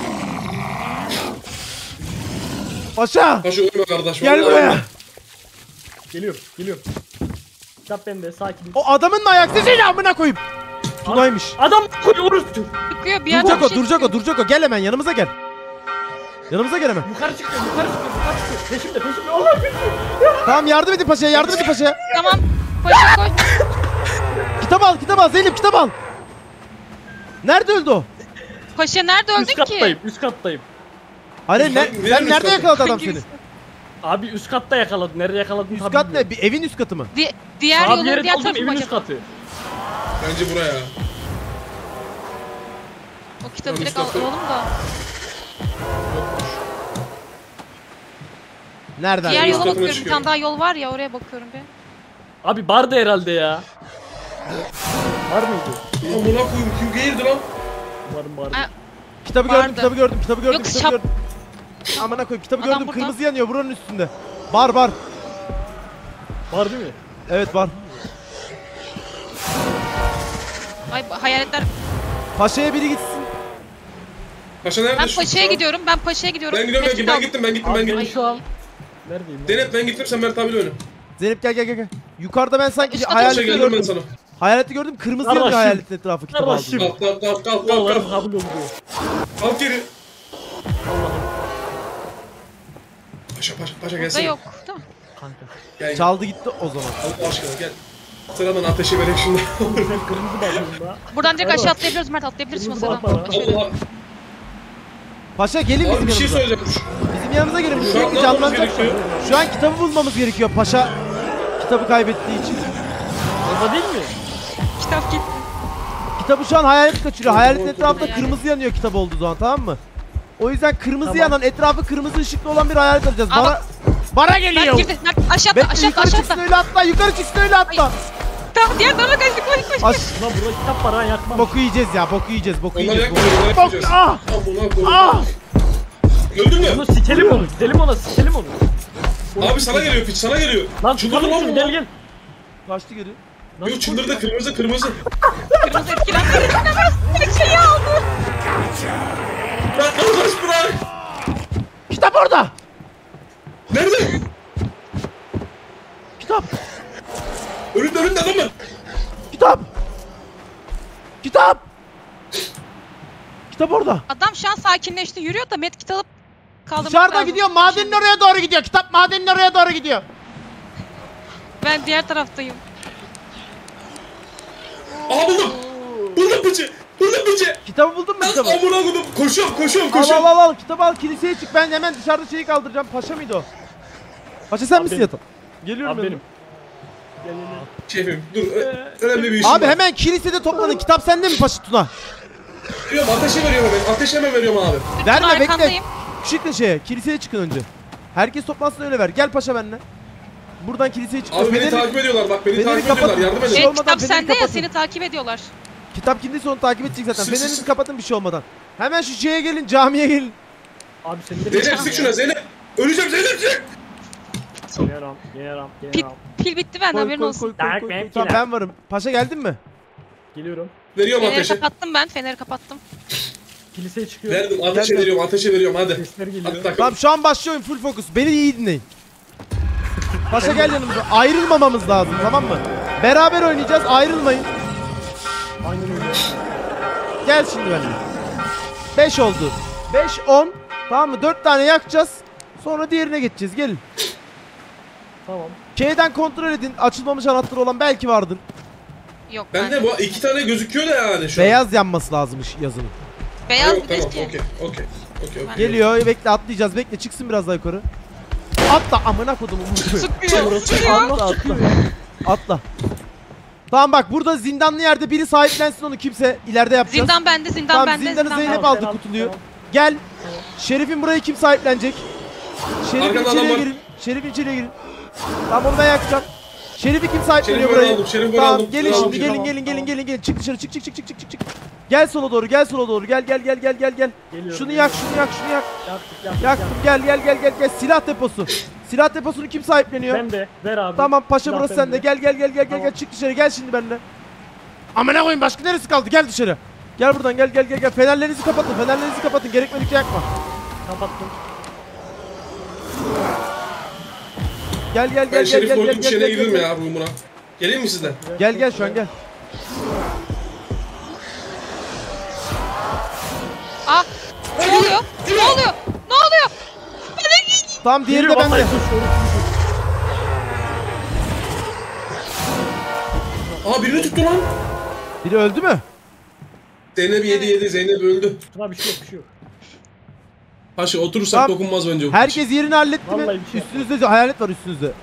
Paşa! Paşa ölme kardeş. Gel vallahi buraya. ölme. Geliyorum. Kitap bende sakin. O adamın mı ayak sesiyle amına koyayım? Tunaymış. Adam koyuyor orospu çocuk. Sıkıyor bir yerden Duracak o. Gel hemen yanımıza gel. Yanımıza gel hemen. Yukarı çıkıyor. Peşimde. Allah peşimde. Tamam, yardım edin paşaya. Tamam. Paşa koy. Kitap al Zeynep, kitap al. Nerede öldü o? Paşa nerede öldün ki? Üst kattayım. Hayır, Nerenin sen üst nerede katı? yakaladı adam Hangisi? seni? Abi üst katta yakaladı. Nerede yakaladın Üst tabii kat ne? bilmiyorum. Bir evin üst katı mı? Diğer Abi yolun yere diğer daldım tarafı mı evin üst acaba? katı. Bence buraya. O kitabı Üst direkt katı. alalım da. Nereden? Diğer üst yola katına bakıyorum. Bir çıkıyorum. tane daha yol var ya, oraya bakıyorum bir. Abi barda herhalde ya. Var mıydı? Amına koyayım kim geldi lan? Umarım vardı. Ay, Kitabı Vardı. gördüm. Yok, şap- Amına koyayım, kitabı Adam gördüm. burada. Kırmızı yanıyor buranın üstünde. Bar. Var değil mi? Evet, var. Ay hayaletler. Paşaya biri gitsin. Paşa nerede Ben şu? Paşa'ya şu an? gidiyorum. Ben Paşa'ya gidiyorum. Ben gidiyorum, Medkit ben aldım. gittim, ben gittim, Abi ben ben gittim. şu an neredeyim? Zeynep ben gittim, sen Mert abiyle oyna. Zeynep gel. Yukarıda ben sanki Üst kata Paşa hayaleti geldim ben gördüm. sana. Hayaleti gördüm. Kırmızı Kardeşim. yanıyor hayaletin etrafı kitap Kardeşim. aldım. Kalk. Allah'ım kabul oluyor. Kalk geri. Allah'ım. Paşa Burada gelsene. yok. Değil mi? Kanka. Gel. Çaldı gitti o zaman. Allah aşkına gel. Sıradan ateşi verek şunda. Ben kırmızı bakıyorum da. Buradan direkt Evet. aşağı atlayabiliyoruz. Mert atlayabiliriz Kırmızı masadan. bak bana. Aşağıya. Allah. Paşa gelin Abi bizim bir şey yanımıza. söyleyeceğim. Bizim yanımıza gelin. Bu Şu an sürekli ne yapmamız canlanacak. gerekiyor? Şu an kitabı bulmamız gerekiyor. Paşa kitabı kaybettiği için. Orada değil mi? Kitap gitti. Kitabı şu an hayalet kaçırıyor. Hayaletin etrafında Hayalet. kırmızı yanıyor kitap olduğu zaman, tamam mı? O yüzden kırmızı Tamam. yanan, etrafı kırmızı ışıklı olan bir hayalet arayacağız. Ama- Bana geliyor. Mert girdi. Mert aşağı atla. Bekle, Aşağı atla. yukarı Aşağı çıksın atla. öyle atla. Yukarı çıksın öyle atla. Tamam diğer tarafa kaçtık. Koş. Aş Ulan burada kitap var ha yakma. boku yiyeceğiz ya. Boku yiyeceğiz. Boku Onları yiyeceğiz. yakmayacağız, onları Bok. yakmayacağız. Ah! Amına koyayım. Ah! Gördün mü? Bunu sikelim onu. Gidelim ona sikelim onu. Abi sana geliyor piç, sana geliyor. Lan Çıldırdı tutalım lan şunu bu. gel gel. Kaçtı geri. Nasıl Yok çıldırdı, kırmızı. Kırmızı etkilendi. Bir şeyi aldı. Lan arkadaş bırak. Kitap orada. Nerede? Kitap. Önünde adam mı? Kitap. Kitap. Kitap orada. Adam şu an sakinleşti. Yürüyor da medkit alıp kaldırmak Dışarıda lazım. gidiyor. Madenin oraya doğru gidiyor. Kitap madenin oraya doğru gidiyor. Ben diğer taraftayım. Aha buldum. Buldum piçi. Kitabı buldun mu Lan kitabı? amına koydum. Koşuyorum. Al. Kitabı al. Kiliseye çık. Ben hemen dışarıda şeyi kaldıracağım. Paşa mıydı o? Paşa sen Abi misin benim. yatan? Geliyorum Abi ben. benim. Gel gel gel. Şefim dur. Önemli bir işim Abi var. hemen kilisede toplanın. Kitap sende mi Paşa Tuna? Veriyorum, ateşe veriyorum ben. Ateşe hemen veriyorum abi. Verme bekle. Arkandayım. Küçükle şeye. Kiliseye çıkın önce. Herkes toplansın öyle ver. Gel Paşa benimle. Buradan kiliseye çık. Abi beni takip ediyorlar bak. Beni Feneri takip kapat. ediyorlar. Yardım edin. Şey- olmadan Kitap feneri sende ya kapatın. seni takip ediyorlar. Kitap kimdeyse onu takip edecek zaten. Sık, Fenerinizi sık. kapatın bir şey olmadan. Hemen şu şeye gelin. Camiye gelin. Abi seni de Zeynep sık şuna Zeynep. Öleceğim Zeynep sık. Yaram. Pil bitti benden haberin olsun. Dark Web Tamam Killer. ben varım. Paşa geldin mi? Geliyorum. Veriyorum Feneri ateşe. kapattım ben. Feneri kapattım. Kiliseye çıkıyorum. Verdim ateşe Gel. veriyorum hadi. Sesler geliyor. Hadi takıl. Tamam şu an başlıyorum full fokus. Beni iyi dinleyin. Paşa gel yanımıza. Ayrılmamamız lazım, tamam mı? Beraber oynayacağız. Ayrılmayın. Aynen öyle. Gel şimdi benimle. 5 oldu. 5 10. Tamam mı? 4 tane yakacağız. Sonra diğerine geçeceğiz. Gelin. Tamam. K'den kontrol edin. Açılmamış anahtarı olan belki vardır. Yok Bende bu iki tane gözüküyor da yani şu an. Beyaz yanması lazımmış yazının. Ha, Beyaz yok bir de tamam ki. okey. Geliyor. Bekle atlayacağız. Bekle çıksın biraz daha yukarı. Atla amına kodumu. Atla atla. Atla. Tamam bak burada zindanlı yerde biri sahiplensin onu, kimse ileride yapacağız. Zindan bende, zindan Tamam, bende. zindanı zindan Zeynep bende. aldı Tamam, kutuluyor. tamam. Gel. Şerif'in burayı kim sahiplenecek? Şerif'in Arkada içeriye adam var. girin. Şerif'in içeriye girin. Tamam onu ben yakacağım. Şerif'i kim sahipleniyor Şerif'i ben burayı? aldım, Şerif'i ben Tamam aldım. gelin Ben şimdi aldım. gelin. Çık dışarı çık. Gel sola doğru gel. Gel. Geliyorum. Şunu yak. Yaktık. Yaktım gel. Silah deposu. Silah deposunu kim sahipleniyor? Ben de. Ver abi. Tamam paşa Silah burası bende. sende. Gel. Tamam. Çık dışarı gel şimdi benimle. Amına koyayım başka neresi kaldı? Gel dışarı. Gel buradan gel. Fenerlerinizi kapatın. Gerekmedikçe yakma. Kapattım. Gel. Ben Şerif'le oynayıp şeyine girdim ya ruhumuna. Geleyim mi sizden? Gel şu an gel. Ah! Ne oluyor? Tamam diğeri de Geliyor, bende. vallahi koşuyorum. Aa birini tuttu lan. Biri öldü mü? Zeynep yedi Zeynep öldü. Tuna bir şey yok. Paşa oturursak Tamam. dokunmaz bence o. Herkes yerini halletti mi? Vallahi bir şey Üstünüzde hayalet var üstünüzde.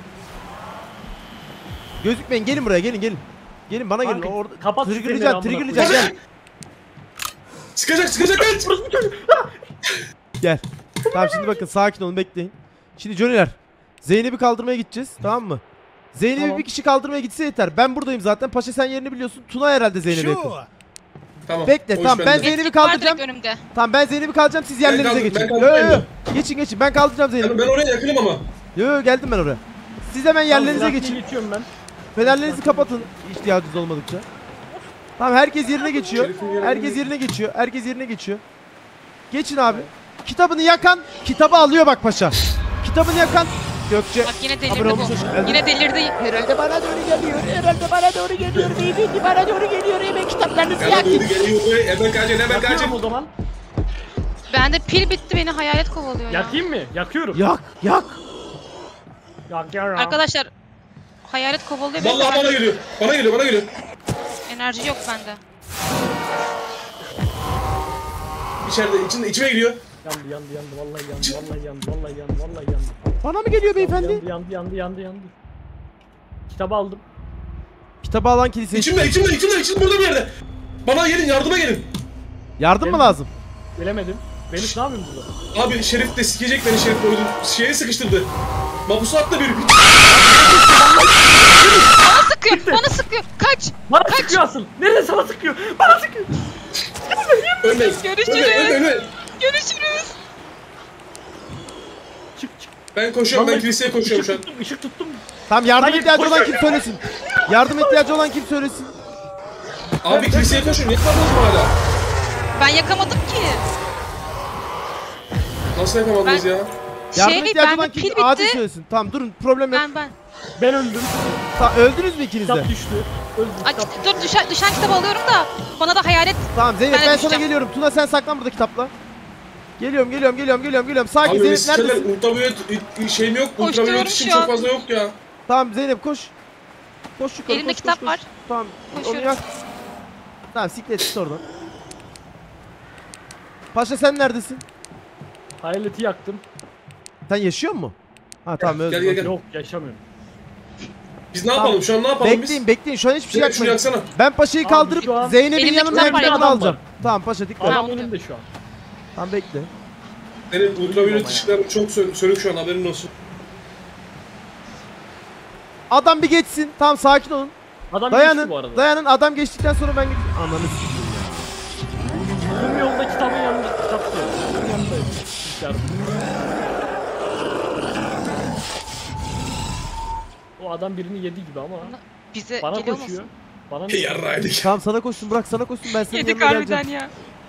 Gözükmeyin gelin buraya gelin. Gelin bana gelin. Kanka, Orada kapat şu triggerlayacağım feneri, gel. Sıkacak kaç. Gel. Tamam şimdi bakın sakin olun bekleyin. Şimdi Johnny'ler Zeynep'i kaldırmaya gideceğiz tamam mı? Zeynep'i Tamam. bir kişi kaldırmaya gitse yeter. Ben buradayım zaten. Paşa sen yerini biliyorsun. Tuna herhalde Zeynep'e yakın. Tamam. Bekle, o iş tamam, ben bende. Zeynep'i Medkit var kaldıracağım. direkt önümde. Tamam ben Zeynep'i kaldıracağım siz yerlerinize kaldım, geçin. ben kaldım. Geçin ben kaldıracağım Zeynep'i. Ben oraya yakınım ama. Geldim ben oraya. Siz hemen yerlerinize Tamam, geçin. Geçiyorum ben. Fenerlerinizi kapatın ihtiyacınız olmadıkça. Tamam herkes yerine geçiyor. Şerif'in yerine Herkes yerine geçiyor. Geçin abi. Kitabını yakan kitabı alıyor bak paşa. Kitabını yakan Gökçe. Bak yine Abone delirdi bu. olmuş, hoş geldin. Yine delirdi. Herhalde bana doğru geliyor. Herhalde bana doğru geliyor. Beyefendi bana doğru geliyor. Hemen kitaplarınızı Hemen yakın. doğru geliyor. Hemen kaçın hemen Yakıyorum kaçın. o zaman. Bende pil bitti, beni hayalet kovalıyor ya. Yakayım mı? Yakıyorum. Yak yak. Yakıyorum. Arkadaşlar hayalet kovalıyor beni. Vallahi bana geliyor. Bana geliyor bana geliyor. Enerji yok bende. İçeride içime giriyor. Yandı. Vallahi yandı. Bana mı geliyor beyefendi? Yandı. Kitabı aldım. Kitabı alan kilise. İçimde burada bir yerde. Bana gelin yardıma gelin. Yardım mı lazım? Bilemedim. Venüs ne yapayım burada? Abi Şerif de sikecek beni Şerif koydu. Şeye sıkıştırdı. Mapusu attı bir. Bana sıkıyor, bana sıkıyor. Kaç. Bana sıkıyor asıl. Nereye sana sıkıyor? Bana sıkıyor. Ölmeyin. Görüşürüz. Ölme. Görüşürüz. Çık. Ben koşuyorum ben Vallahi kiliseye koşuyorum şu an. Işık tuttum. Tamam yardım Hayır, ihtiyacı olan koşuyor. kim söylesin. Yardım ihtiyacı olan kim söylesin. Abi kiliseye koşuyorum. Yakamadınız mı hala? Ben yakamadım ki. Nasıl yakamadınız Ben- ya? Yardım Şey, ihtiyacı bende olan kim? pil bitti. Adil söylesin. Tamam durun problem yok. Ben. Ben öldüm. Öldünüz mü ikiniz de? Kitap düştü. Öldüm. Ay, Kitap. dur düşen kitabı alıyorum da bana da hayalet. Tamam Zeynep Ben de ben sana düşeceğim. geliyorum. Tuna sen saklan burada kitapla. Geliyorum. Sakin Abi öyle Zeynep neredesin? siteler ultraviyot şeyim yok. Koşturuyorum Ultraviyot işim şu an. çok fazla yok ya. Tamam Zeynep koş. Koş yukarı Elimde koş, kitap koş. var. Tamam onu Koşuyorum. yak. Tamam siklet git oradan. Paşa sen neredesin? Hayaleti yaktım. Sen yaşıyor musun? Ha tamam öldüm. Gel. Yok yaşamıyorum. Biz ne yapalım? Şu an ne yapalım Bekleyin şu an hiçbir şey Zeynep şunu yapmayın. yaksana. Ben paşayı Abi kaldırıp şu an- Zeynep'in Elimde yanına kitap var, kitabını adam alacağım. var. Tamam paşa dikkat. Adam Tamam. önümde şu an. Tamam bekle. Senin ultraviyot Ama ışıkların çok sönük şu an haberin olsun. Adam bir geçsin. Tamam sakin olun. Adam geçti bu Dayanın. arada. Dayanın. Adam geçtikten sonra ben gideceğim. Ananı s**eyim. Tüm yolda kitabın yanında kitap diyor. Kitabın yanındayım. İçeride. O adam birini yedi gibi ama Bize bana geliyor koşuyor. musun? Bana ne? Yarraydık. Tamam sana koşsun bırak sana koşsun ben senin Yedik yanına harbiden geleceğim. ya.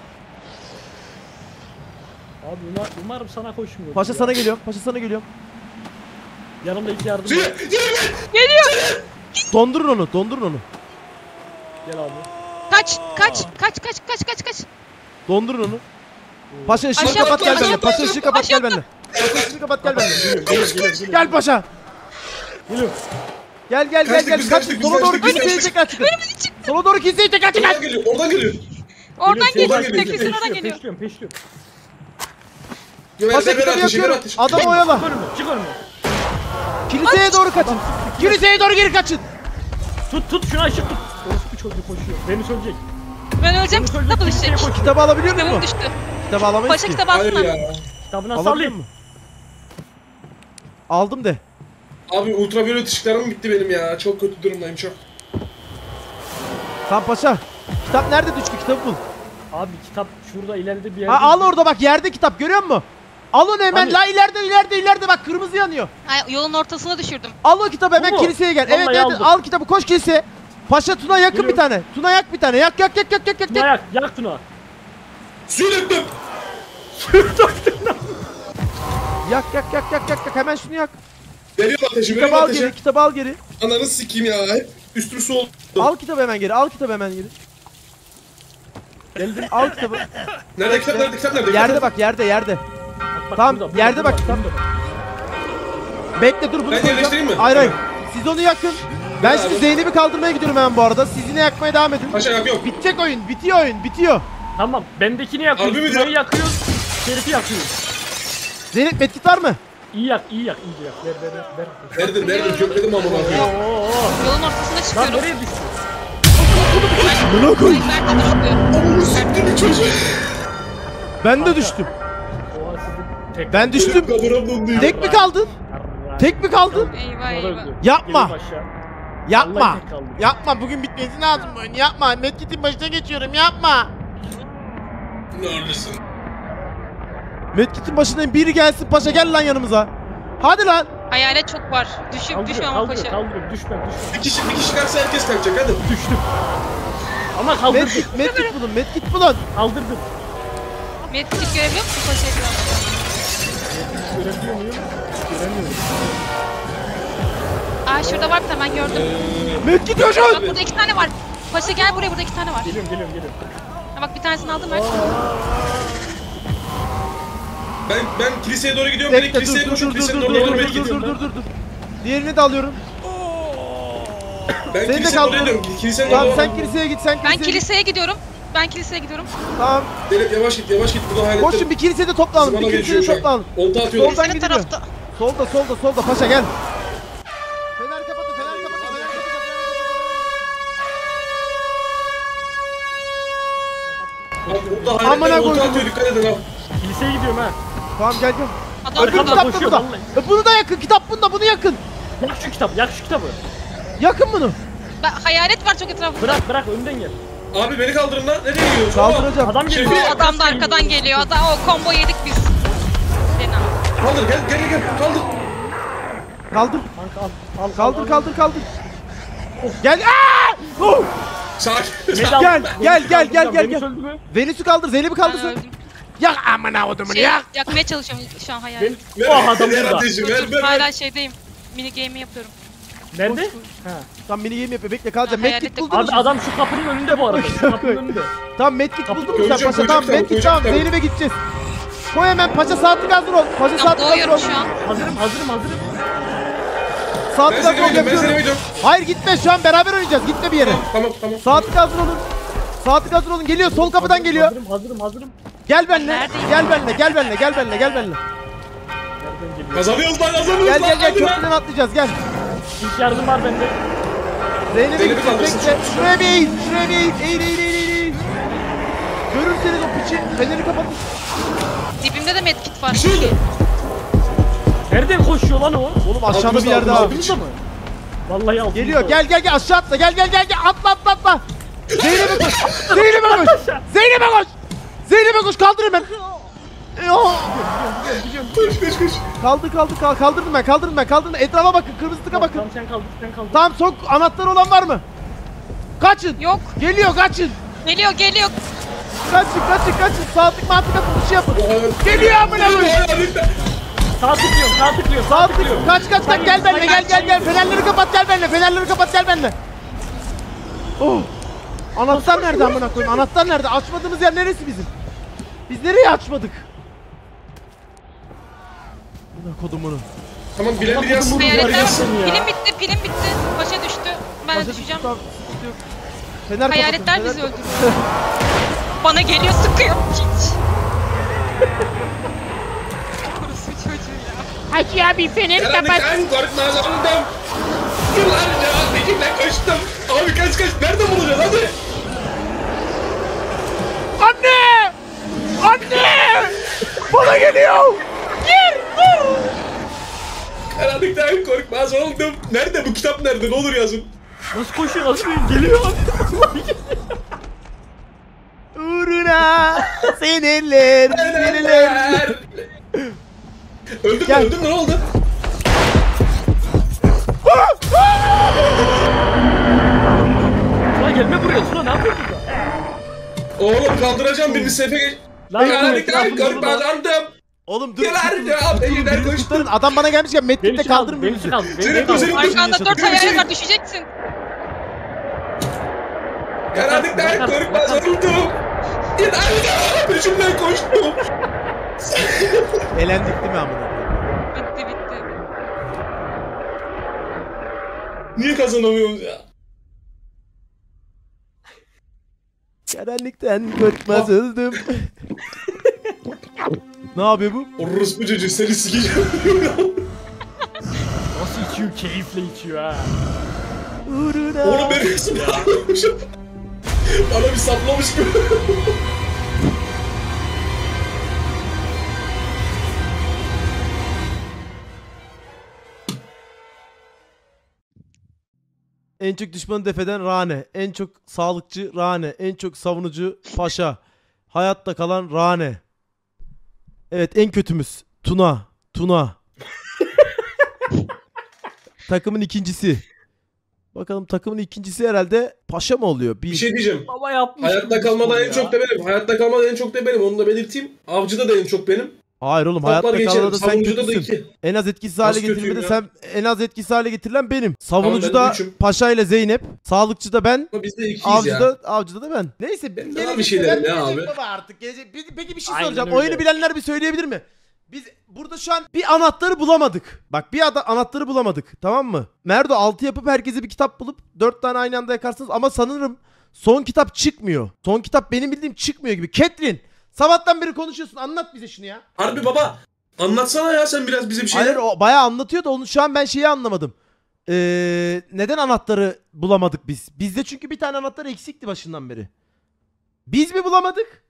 Abi umarım sana koşmuyor. Paşa ya. sana geliyorum. Yanımda iki yardım var. Zeynep! Dondurun onu. Gel abi. Kaç. Dondurun onu. Paşa ışığı Aşağı kapat gel atla, benimle. aşağı Paşa atla, ışığı kapat aşağı gel benimle. Paşa ışığı kapat gel benimle. Geliyor. Gel paşa. Geliyor. Gel. Biz Kaç. kaçtık, Sola doğru biz kaçtık. kiliseyi tekrar çıkın. Sola doğru kiliseyi tekrar çıkın. Oradan geliyor. Oradan Geliyor, geliyor. geliyor, Kesin oradan geliyor. Peşliyorum. Paşa kitabı yakıyorum. Adam oyala. Çık önüme. Kiliseye doğru kaçın. Kiliseye doğru geri kaçın. Tut şuna ışık tut. Orospu çocuğu koşuyor. Beni söyleyecek. Ben öleceğim, Beni söyleyecek. kitap Kiliseye düşecek. koş. Kitabı alabiliyor Kitabım musun? düştü. Kitabı alamayız Paşa ki. kitabı Hayır alsana. ya. Kitabını Alabiliyor sallayayım. musun? Aldım de. Abi ultraviyot ışıklarım bitti benim ya. Çok kötü durumdayım çok. Tamam paşa. Kitap nerede düştü kitabı bul. Abi kitap şurada ileride bir yerde. Ha, al orada bak yerde kitap görüyor musun? Al onu hemen Hani? la ileride bak kırmızı yanıyor. Ay, yolun ortasına düşürdüm. Al o kitabı hemen Bu mu? kiliseye gel. Vallahi Evet aldım. al kitabı koş kiliseye. Paşa Tuna yakın Geliyorum. bir tane. Tuna yak bir tane. Yak. Tuna yak Tuna. Suyu döktüm. Yak hemen şunu yak. Veriyorum ateşi, Kitabı veriyorum al geri, ateşi. kitabı al geri. Ananı sikeyim ya. Hep üstüm su oldu. Al kitabı hemen geri. Geldim. Al kitabı. Nerede kitap nerede? Yerde bak yerde. Bak, Tamam, burada, yerde bak, burada. Bekle dur bunu Ben koyacağım. yerleştireyim mi? Hayır. Tamam. Siz onu yakın. Ben şimdi abi. Zeynep'i kaldırmaya gidiyorum hemen bu arada. Siz yine yakmaya devam edin. Paşa yak yok. Bitecek oyun. Bitiyor. Tamam bendekini yakıyoruz. Harbi mi Tuna'yı diyor? yakıyoruz. Şerif'i yakıyoruz. Zeynep medkit var mı? İyi yak. İyice yak. Ver. Verdim kökledim amına koyayım. Oo. Yolun ortasına Lan çıkıyorum. nereye düştü? Buna koy. Ben de düştü. Amına siktir çocuğu. Ben de düştüm. Oha sizin tek. Ben düştüm. Kameram dondu. Tek mi kaldın? Tek mi kaldın? Eyvah. Yapma. Gelin aşağı. Yapma. Vallahi tek kaldım. Yapma. Bugün bitmesi lazım bu oyun. Yapma. Medkit'in başına geçiyorum. Yapma. Neredesin? Medkit'in başına biri gelsin paşa gel lan yanımıza. Hadi lan. Hayalet çok var. Düşme ama paşa. Kaldırıyorum. Düşme. Bir kişi kalksa herkes kalkacak hadi. Düştüm. Ama kaldırdım. Medkit bulun. Kaldırdım. Medkit görebiliyor musun paşa etrafında? Görebiliyor muyum? Göremiyorum. Aa şurada var bir tane ben gördüm. Medkit Bak yaşa. burada 2 tane var. Paşa gel buraya, burada 2 tane var. Geliyorum. Ha, bak bir tanesini aldım ver. Ben kiliseye doğru gidiyorum. Direkt Bekle kiliseye dur koşun. dur dur Kilisenin dur oraya doğru dur belki dur gidiyorum. dur. Diğerini de alıyorum. Ben Seni de kiliseye doğru kaldırıyorum. gidiyorum. Kilisenin Tamam oraya sen kiliseye git sen Ben kiliseye git. kiliseye gidiyorum. Tamam. Zeynep yavaş git. Burada hayaletler. Koşun bir kilisede toplanalım. Bir Zımana geçiyor kilisede şu an. toplanalım. Olta atıyorum. Soldan Senin gidiyor. tarafta. Solda paşa gel. Fener kapatın. Bak burada Amına hayaletler olta koydum. atıyor. Dikkat edin ha. Kiliseye gidiyorum ha. Tamam gel. Adam Öbür Arkamdan kitap da koşuyor burada. vallahi. Bunu da yakın. Kitap bunda. Bunu yakın. Yak şu kitabı. Yakın bunu. hayalet var çok etrafında. Bırak önden gel. Abi beni kaldırın lan. Nereye gidiyorsun? Kaldıracağım. Adam geliyor. Şefim. Adam da arkadan geliyor. Adam o combo yedik biz. Fena. Kaldır gel. Kaldır. Kaldır. Kanka al. Kaldır. Gel. Aa! Oh! Sakin. Gel. Beni öldü mü? Venüs'ü kaldır. Zeynep'i Ben kaldırsın. öldüm. Yak amına odumunu Şey, yak. yakmaya çalışıyorum şu an hayalet. Oh adam Ver burada. ateşi. Dur, Ver. hala şeydeyim. Mini game'i yapıyorum. Nerede? Ha. Tam mini game yapıyor. Bekle kalacağım. Ha, Medkit hayalette buldun mu? Abi adam şu kapının önünde bu arada. Şu kapının önünde. Tamam medkit buldun mu sen Koyacağım, paşa? Tamam koyacağım, medkit tamam. koyacağım. Zeynep'e gideceğiz. Koy hemen paşa saatlik hazır ol. Paşa Tamam saatlik hazır ol. doğuyorum şu an. Hazırım. Saatlik Ben hazır ol seni yapıyorum. gidiyorum. Hayır gitme şu an beraber oynayacağız. Gitme bir yere. Tamam. Saatlik hazır olun. Saatlik hazır olun. Geliyor sol kapıdan geliyor. Hazırım. Gel benimle. Neredeyim? Gel benimle. Nereden geliyor? Kazanıyoruz lan. Gel Hadi lan. köprüden atlayacağız gel. İlk yardım var bende. Zeynep'e Zeynep'i gideceğiz kaldırsın. bekle. Şuraya bir eğil. Eğil. Görürseniz o piçi. Feneri kapatın. Dibimde de medkit var. Bir şey oldu. Nereden koşuyor lan o? Oğlum aşağıda Altımızda, bir yerde abi. Altımızda mı? Vallahi altımızda. Geliyor gel aşağı atla gel atla. Zeynep'e koş kaldır hemen. Koş. Kaldırdım ben. Etrafa bakın, kırmızı tıka bakın. Tamam sen kaldır. Tamam sok, anahtarı olan var mı? Kaçın. Yok. Geliyor kaçın. Geliyor. Kaçın. Saatlik mantık atın, bir şey yapın. Geliyor amına koyayım. Sağ tıklıyorum. Kaç gel benimle gel. Fenerleri kapat gel benimle. Oh. Anahtar nerede amına koyayım? Anahtar nerede? Açmadığımız yer neresi bizim? Biz nereye açmadık? Buna kodumunu. Tamam bilen biri yazsın. Hayaletler Yazsın. ya. Pilim bitti. Paşa düştü. Ben de düşeceğim. Tamam, sıkıntı yok. Fener Hayaletler kapatın, bizi fener öldürüyor. Bana geliyor sıkıyor. Hiç. Kurusu çocuğu ya. Hacı abi feneri kapat. Karanlıktan korkmaz oldum. Yıllarca peşinden koştum. Abi kaç. Nereden bulacağız hadi. Anne! Bana geliyor! Karanlıktan korkmaz oldum. Nerede bu kitap nerede? Ne olur yazın. Nasıl koşuyor? Geliyor. Uğruna seneler. Gel. Öldüm ne oldu? Tuna gelme buraya. Tuna ne yapıyorsun burada? Oğlum kaldıracağım birini sefe geç. Lan Karanlıktan korkmaz oldum. Oğlum dur. Yıllarca peşinden Birini koştum. kurtarın. Adam bana gelmişken Medkit'te Benimki kaldırın kaldı. bizi. Zeynep dur, Zeynep dur. Arkanda 4 hayalet var düşeceksin. Karanlıktan korkmaz oldum. Yıllarca peşinden koştum. Elendik değil mi amına? Bitti. Niye kazanamıyoruz ya? Karanlıktan korkmaz oldum. Ne yapıyor bu? Orospu çocuğu seni sikeceğim. Nasıl içiyor? Keyifle içiyor ha. Uğruna. Oğlum benim yüzümü ağrıyormuşum. Bana bir saplamış gibi. En çok düşmanı defeden Rane. En çok sağlıkçı Rane. En çok savunucu Paşa. Hayatta kalan Rane. Evet en kötümüz Tuna. Takımın ikincisi. Bakalım takımın ikincisi herhalde Paşa mı oluyor? Bir şey diyeceğim. Baba yapmış. Hayatta kalmadan en çok da benim. Hayatta kalmadan en çok da benim. Onu da belirteyim. Avcıda da en çok benim. Hayır oğlum, Toplar hayatta geçerim. kalmada sen Savunucuda da kötüsün. 2. En az etkisiz hale Nasıl getirmede kötüyüm sen en az etkisiz hale getirilen benim. Savunucuda Tamam, ben üçüm. Paşa ile Zeynep, sağlıkçıda ben, Ama biz de 2'yiz ya. avcıda da ben. Neyse Ben gelecek bir şey derim ya gelecek abi. baba artık gelecek. Peki bir şey Aynen soracağım. öyle. Oyunu bilenler bir söyleyebilir mi? Biz burada şu an bir anahtarı bulamadık. Bak anahtarı bulamadık. Tamam mı? Merdo 6 yapıp herkese bir kitap bulup 4 tane aynı anda yakarsınız ama sanırım son kitap çıkmıyor. Son kitap benim bildiğim çıkmıyor gibi. Ketrin, sabahtan beri konuşuyorsun. Anlat bize şunu ya. Harbi baba. Anlatsana ya sen biraz bize bir şeyler. Hayır, o bayağı anlatıyor da onu şu an ben şeyi anlamadım. Neden anahtarı bulamadık biz? Bizde çünkü bir tane anahtar eksikti başından beri. Biz mi bulamadık?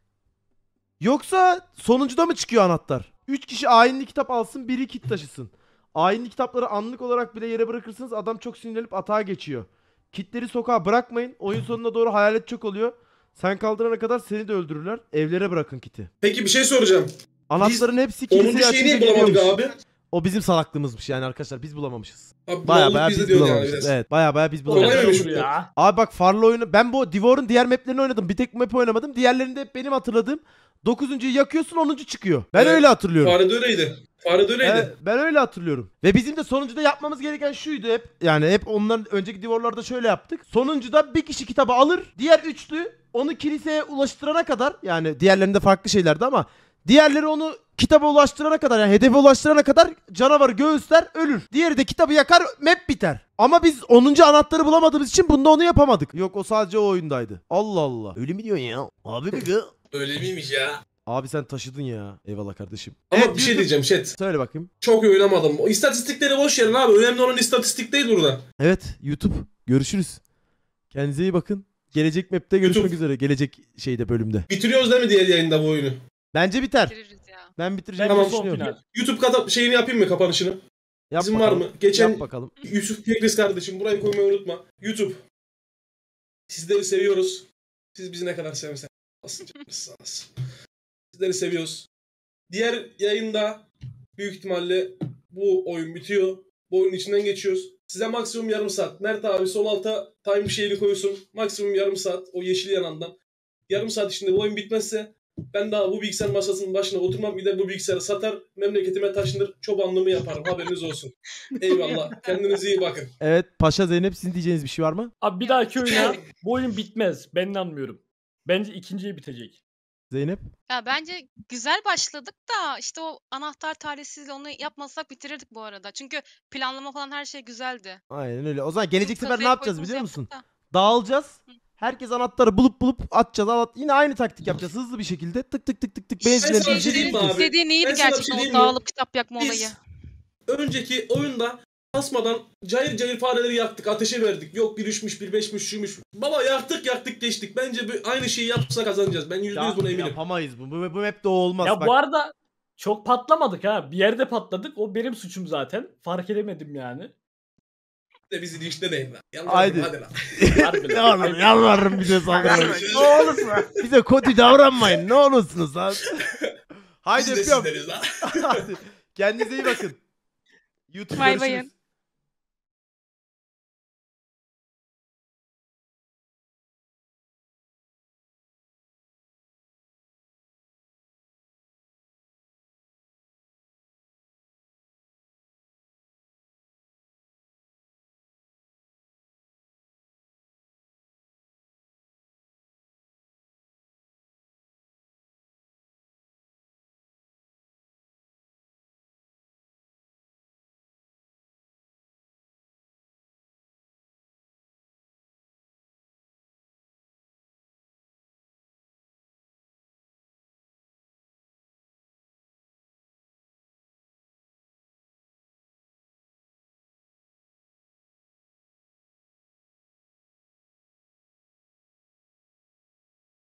Yoksa sonuncuda mı çıkıyor anahtar? 3 kişi ayinli kitap alsın, biri kit taşısın. Ayinli kitapları anlık olarak bile yere bırakırsınız, adam çok sinirlenip atağa geçiyor. Kitleri sokağa bırakmayın. Oyun sonuna doğru hayalet çok oluyor. Sen kaldırana kadar seni de öldürürler. Evlere bırakın kiti. Peki bir şey soracağım. Anahtarın hepsi 10. kiliseye şeyi açınca niye bulamadık geliyormuş. abi? O bizim salaklığımızmış yani arkadaşlar, biz bulamamışız. Abi Baya bulamadık baya biz de biz diyoruz yani bulamamışız. biraz. Evet, baya biz Kolay bulamamışız. mıymış bu? ya. Abi bak, farlı oyunu ben bu Divor'un diğer maplerini oynadım. Bir tek bu map'i oynamadım. Diğerlerinde hep benim hatırladığım 9.'yu yakıyorsun, 10. çıkıyor. Ben Evet, öyle hatırlıyorum. Farede öyleydi. Farede öyleydi. Evet, ben öyle hatırlıyorum. Ve bizim de sonuncuda yapmamız gereken şuydu hep. Yani hep onların önceki Divor'larda şöyle yaptık. Sonuncuda bir kişi kitabı alır. Diğer üçlü onu kiliseye ulaştırana kadar, yani diğerlerinde farklı şeylerdi ama diğerleri onu kitaba ulaştırana kadar, yani hedefe ulaştırana kadar canavarı göğüsler, ölür. Diğeri de kitabı yakar, map biter. Ama biz 10. anahtarı bulamadığımız için bunda onu yapamadık. Yok, o sadece o oyundaydı. Allah Allah. Öyle mi diyorsun ya? Abi mi? Öyle miymiş ya? Abi sen taşıdın ya. Eyvallah kardeşim. Ama Evet, bir şey YouTube- diyeceğim chat. Söyle bakayım. Çok oynamadım. O istatistikleri boş verin abi. Önemli olan istatistik değil burada. Evet, YouTube. Görüşürüz. Kendinize iyi bakın. Gelecek map'te görüşmek YouTube. üzere. Gelecek bölümde. Bitiriyoruz değil mi diğer yayında bu oyunu? Bence biter. Bitiririz ya. Ben bitireceğim. Tamam, Son düşünüyorum. final. YouTube şeyini yapayım mı, kapanışını? Yap İzin var bakalım. mı? Geçen Yap bakalım. Yusuf Tekris kardeşim, burayı koymayı unutma. YouTube. Sizleri seviyoruz. Siz bizi ne kadar seversen. Sağ olsun. Sizleri seviyoruz. Diğer yayında büyük ihtimalle bu oyun bitiyor. Bu oyunun içinden geçiyoruz. Size maksimum yarım saat. Mert abi sol alta time şeyini koysun. Maksimum yarım saat o yeşil yanandan. Yarım saat içinde bu oyun bitmezse ben daha bu bilgisayar masasının başına oturmam. Bir de bu bilgisayarı satar, memleketime taşınır, çobanlığımı yaparım. Haberiniz olsun. Eyvallah. Kendinize iyi bakın. Evet, Paşa Zeynep, sizin diyeceğiniz bir şey var mı? Abi bir dahaki oyuna bu oyun bitmez. Ben inanmıyorum. Bence ikinciye bitecek. Zeynep? Ya bence güzel başladık da işte o anahtar talihsizliği onu yapmasak bitirirdik bu arada. Çünkü planlama falan her şey güzeldi. Aynen öyle. O zaman gelecek sefer ne Kafaya yapacağız koyduğumuzu biliyor musun? yaptık da. Dağılacağız. Herkes anahtarı bulup atacağız. Yine aynı taktik yapacağız. Hızlı bir şekilde tık tık tık tık tık Ben sana bir benzinleri şey diyeyim mi gideceğiz. abi? Dediğin iyiydi Ben sana bir gerçekten şey o diyeyim mi? dağılıp kitap yakma olayı. Biz önceki oyunda basmadan cayır cayır fareleri yaktık, ateşe verdik. Yok bir üçmüş, bir beşmiş, şuymuş. Baba yaktık geçtik. Bence aynı şeyi yapsa kazanacağız. Ben %100 buna eminim. Yapamayız bu. Bu map'te o olmaz. Ya Bak. bu arada çok patlamadık ha. Bir yerde patladık. O benim suçum zaten. Fark edemedim yani. De bizi dişlemeyin lan. Haydi. Hadi lan. Harbi Ne lan. olur yalvarırım bize saldırmayın. Yalvarırım. Ne olursun. Bize kötü davranmayın. Ne olursunuz lan. Haydi Biz de öpüyorum. sizleriz lan. Hadi. Kendinize iyi bakın. YouTube Bay görüşürüz. bayın.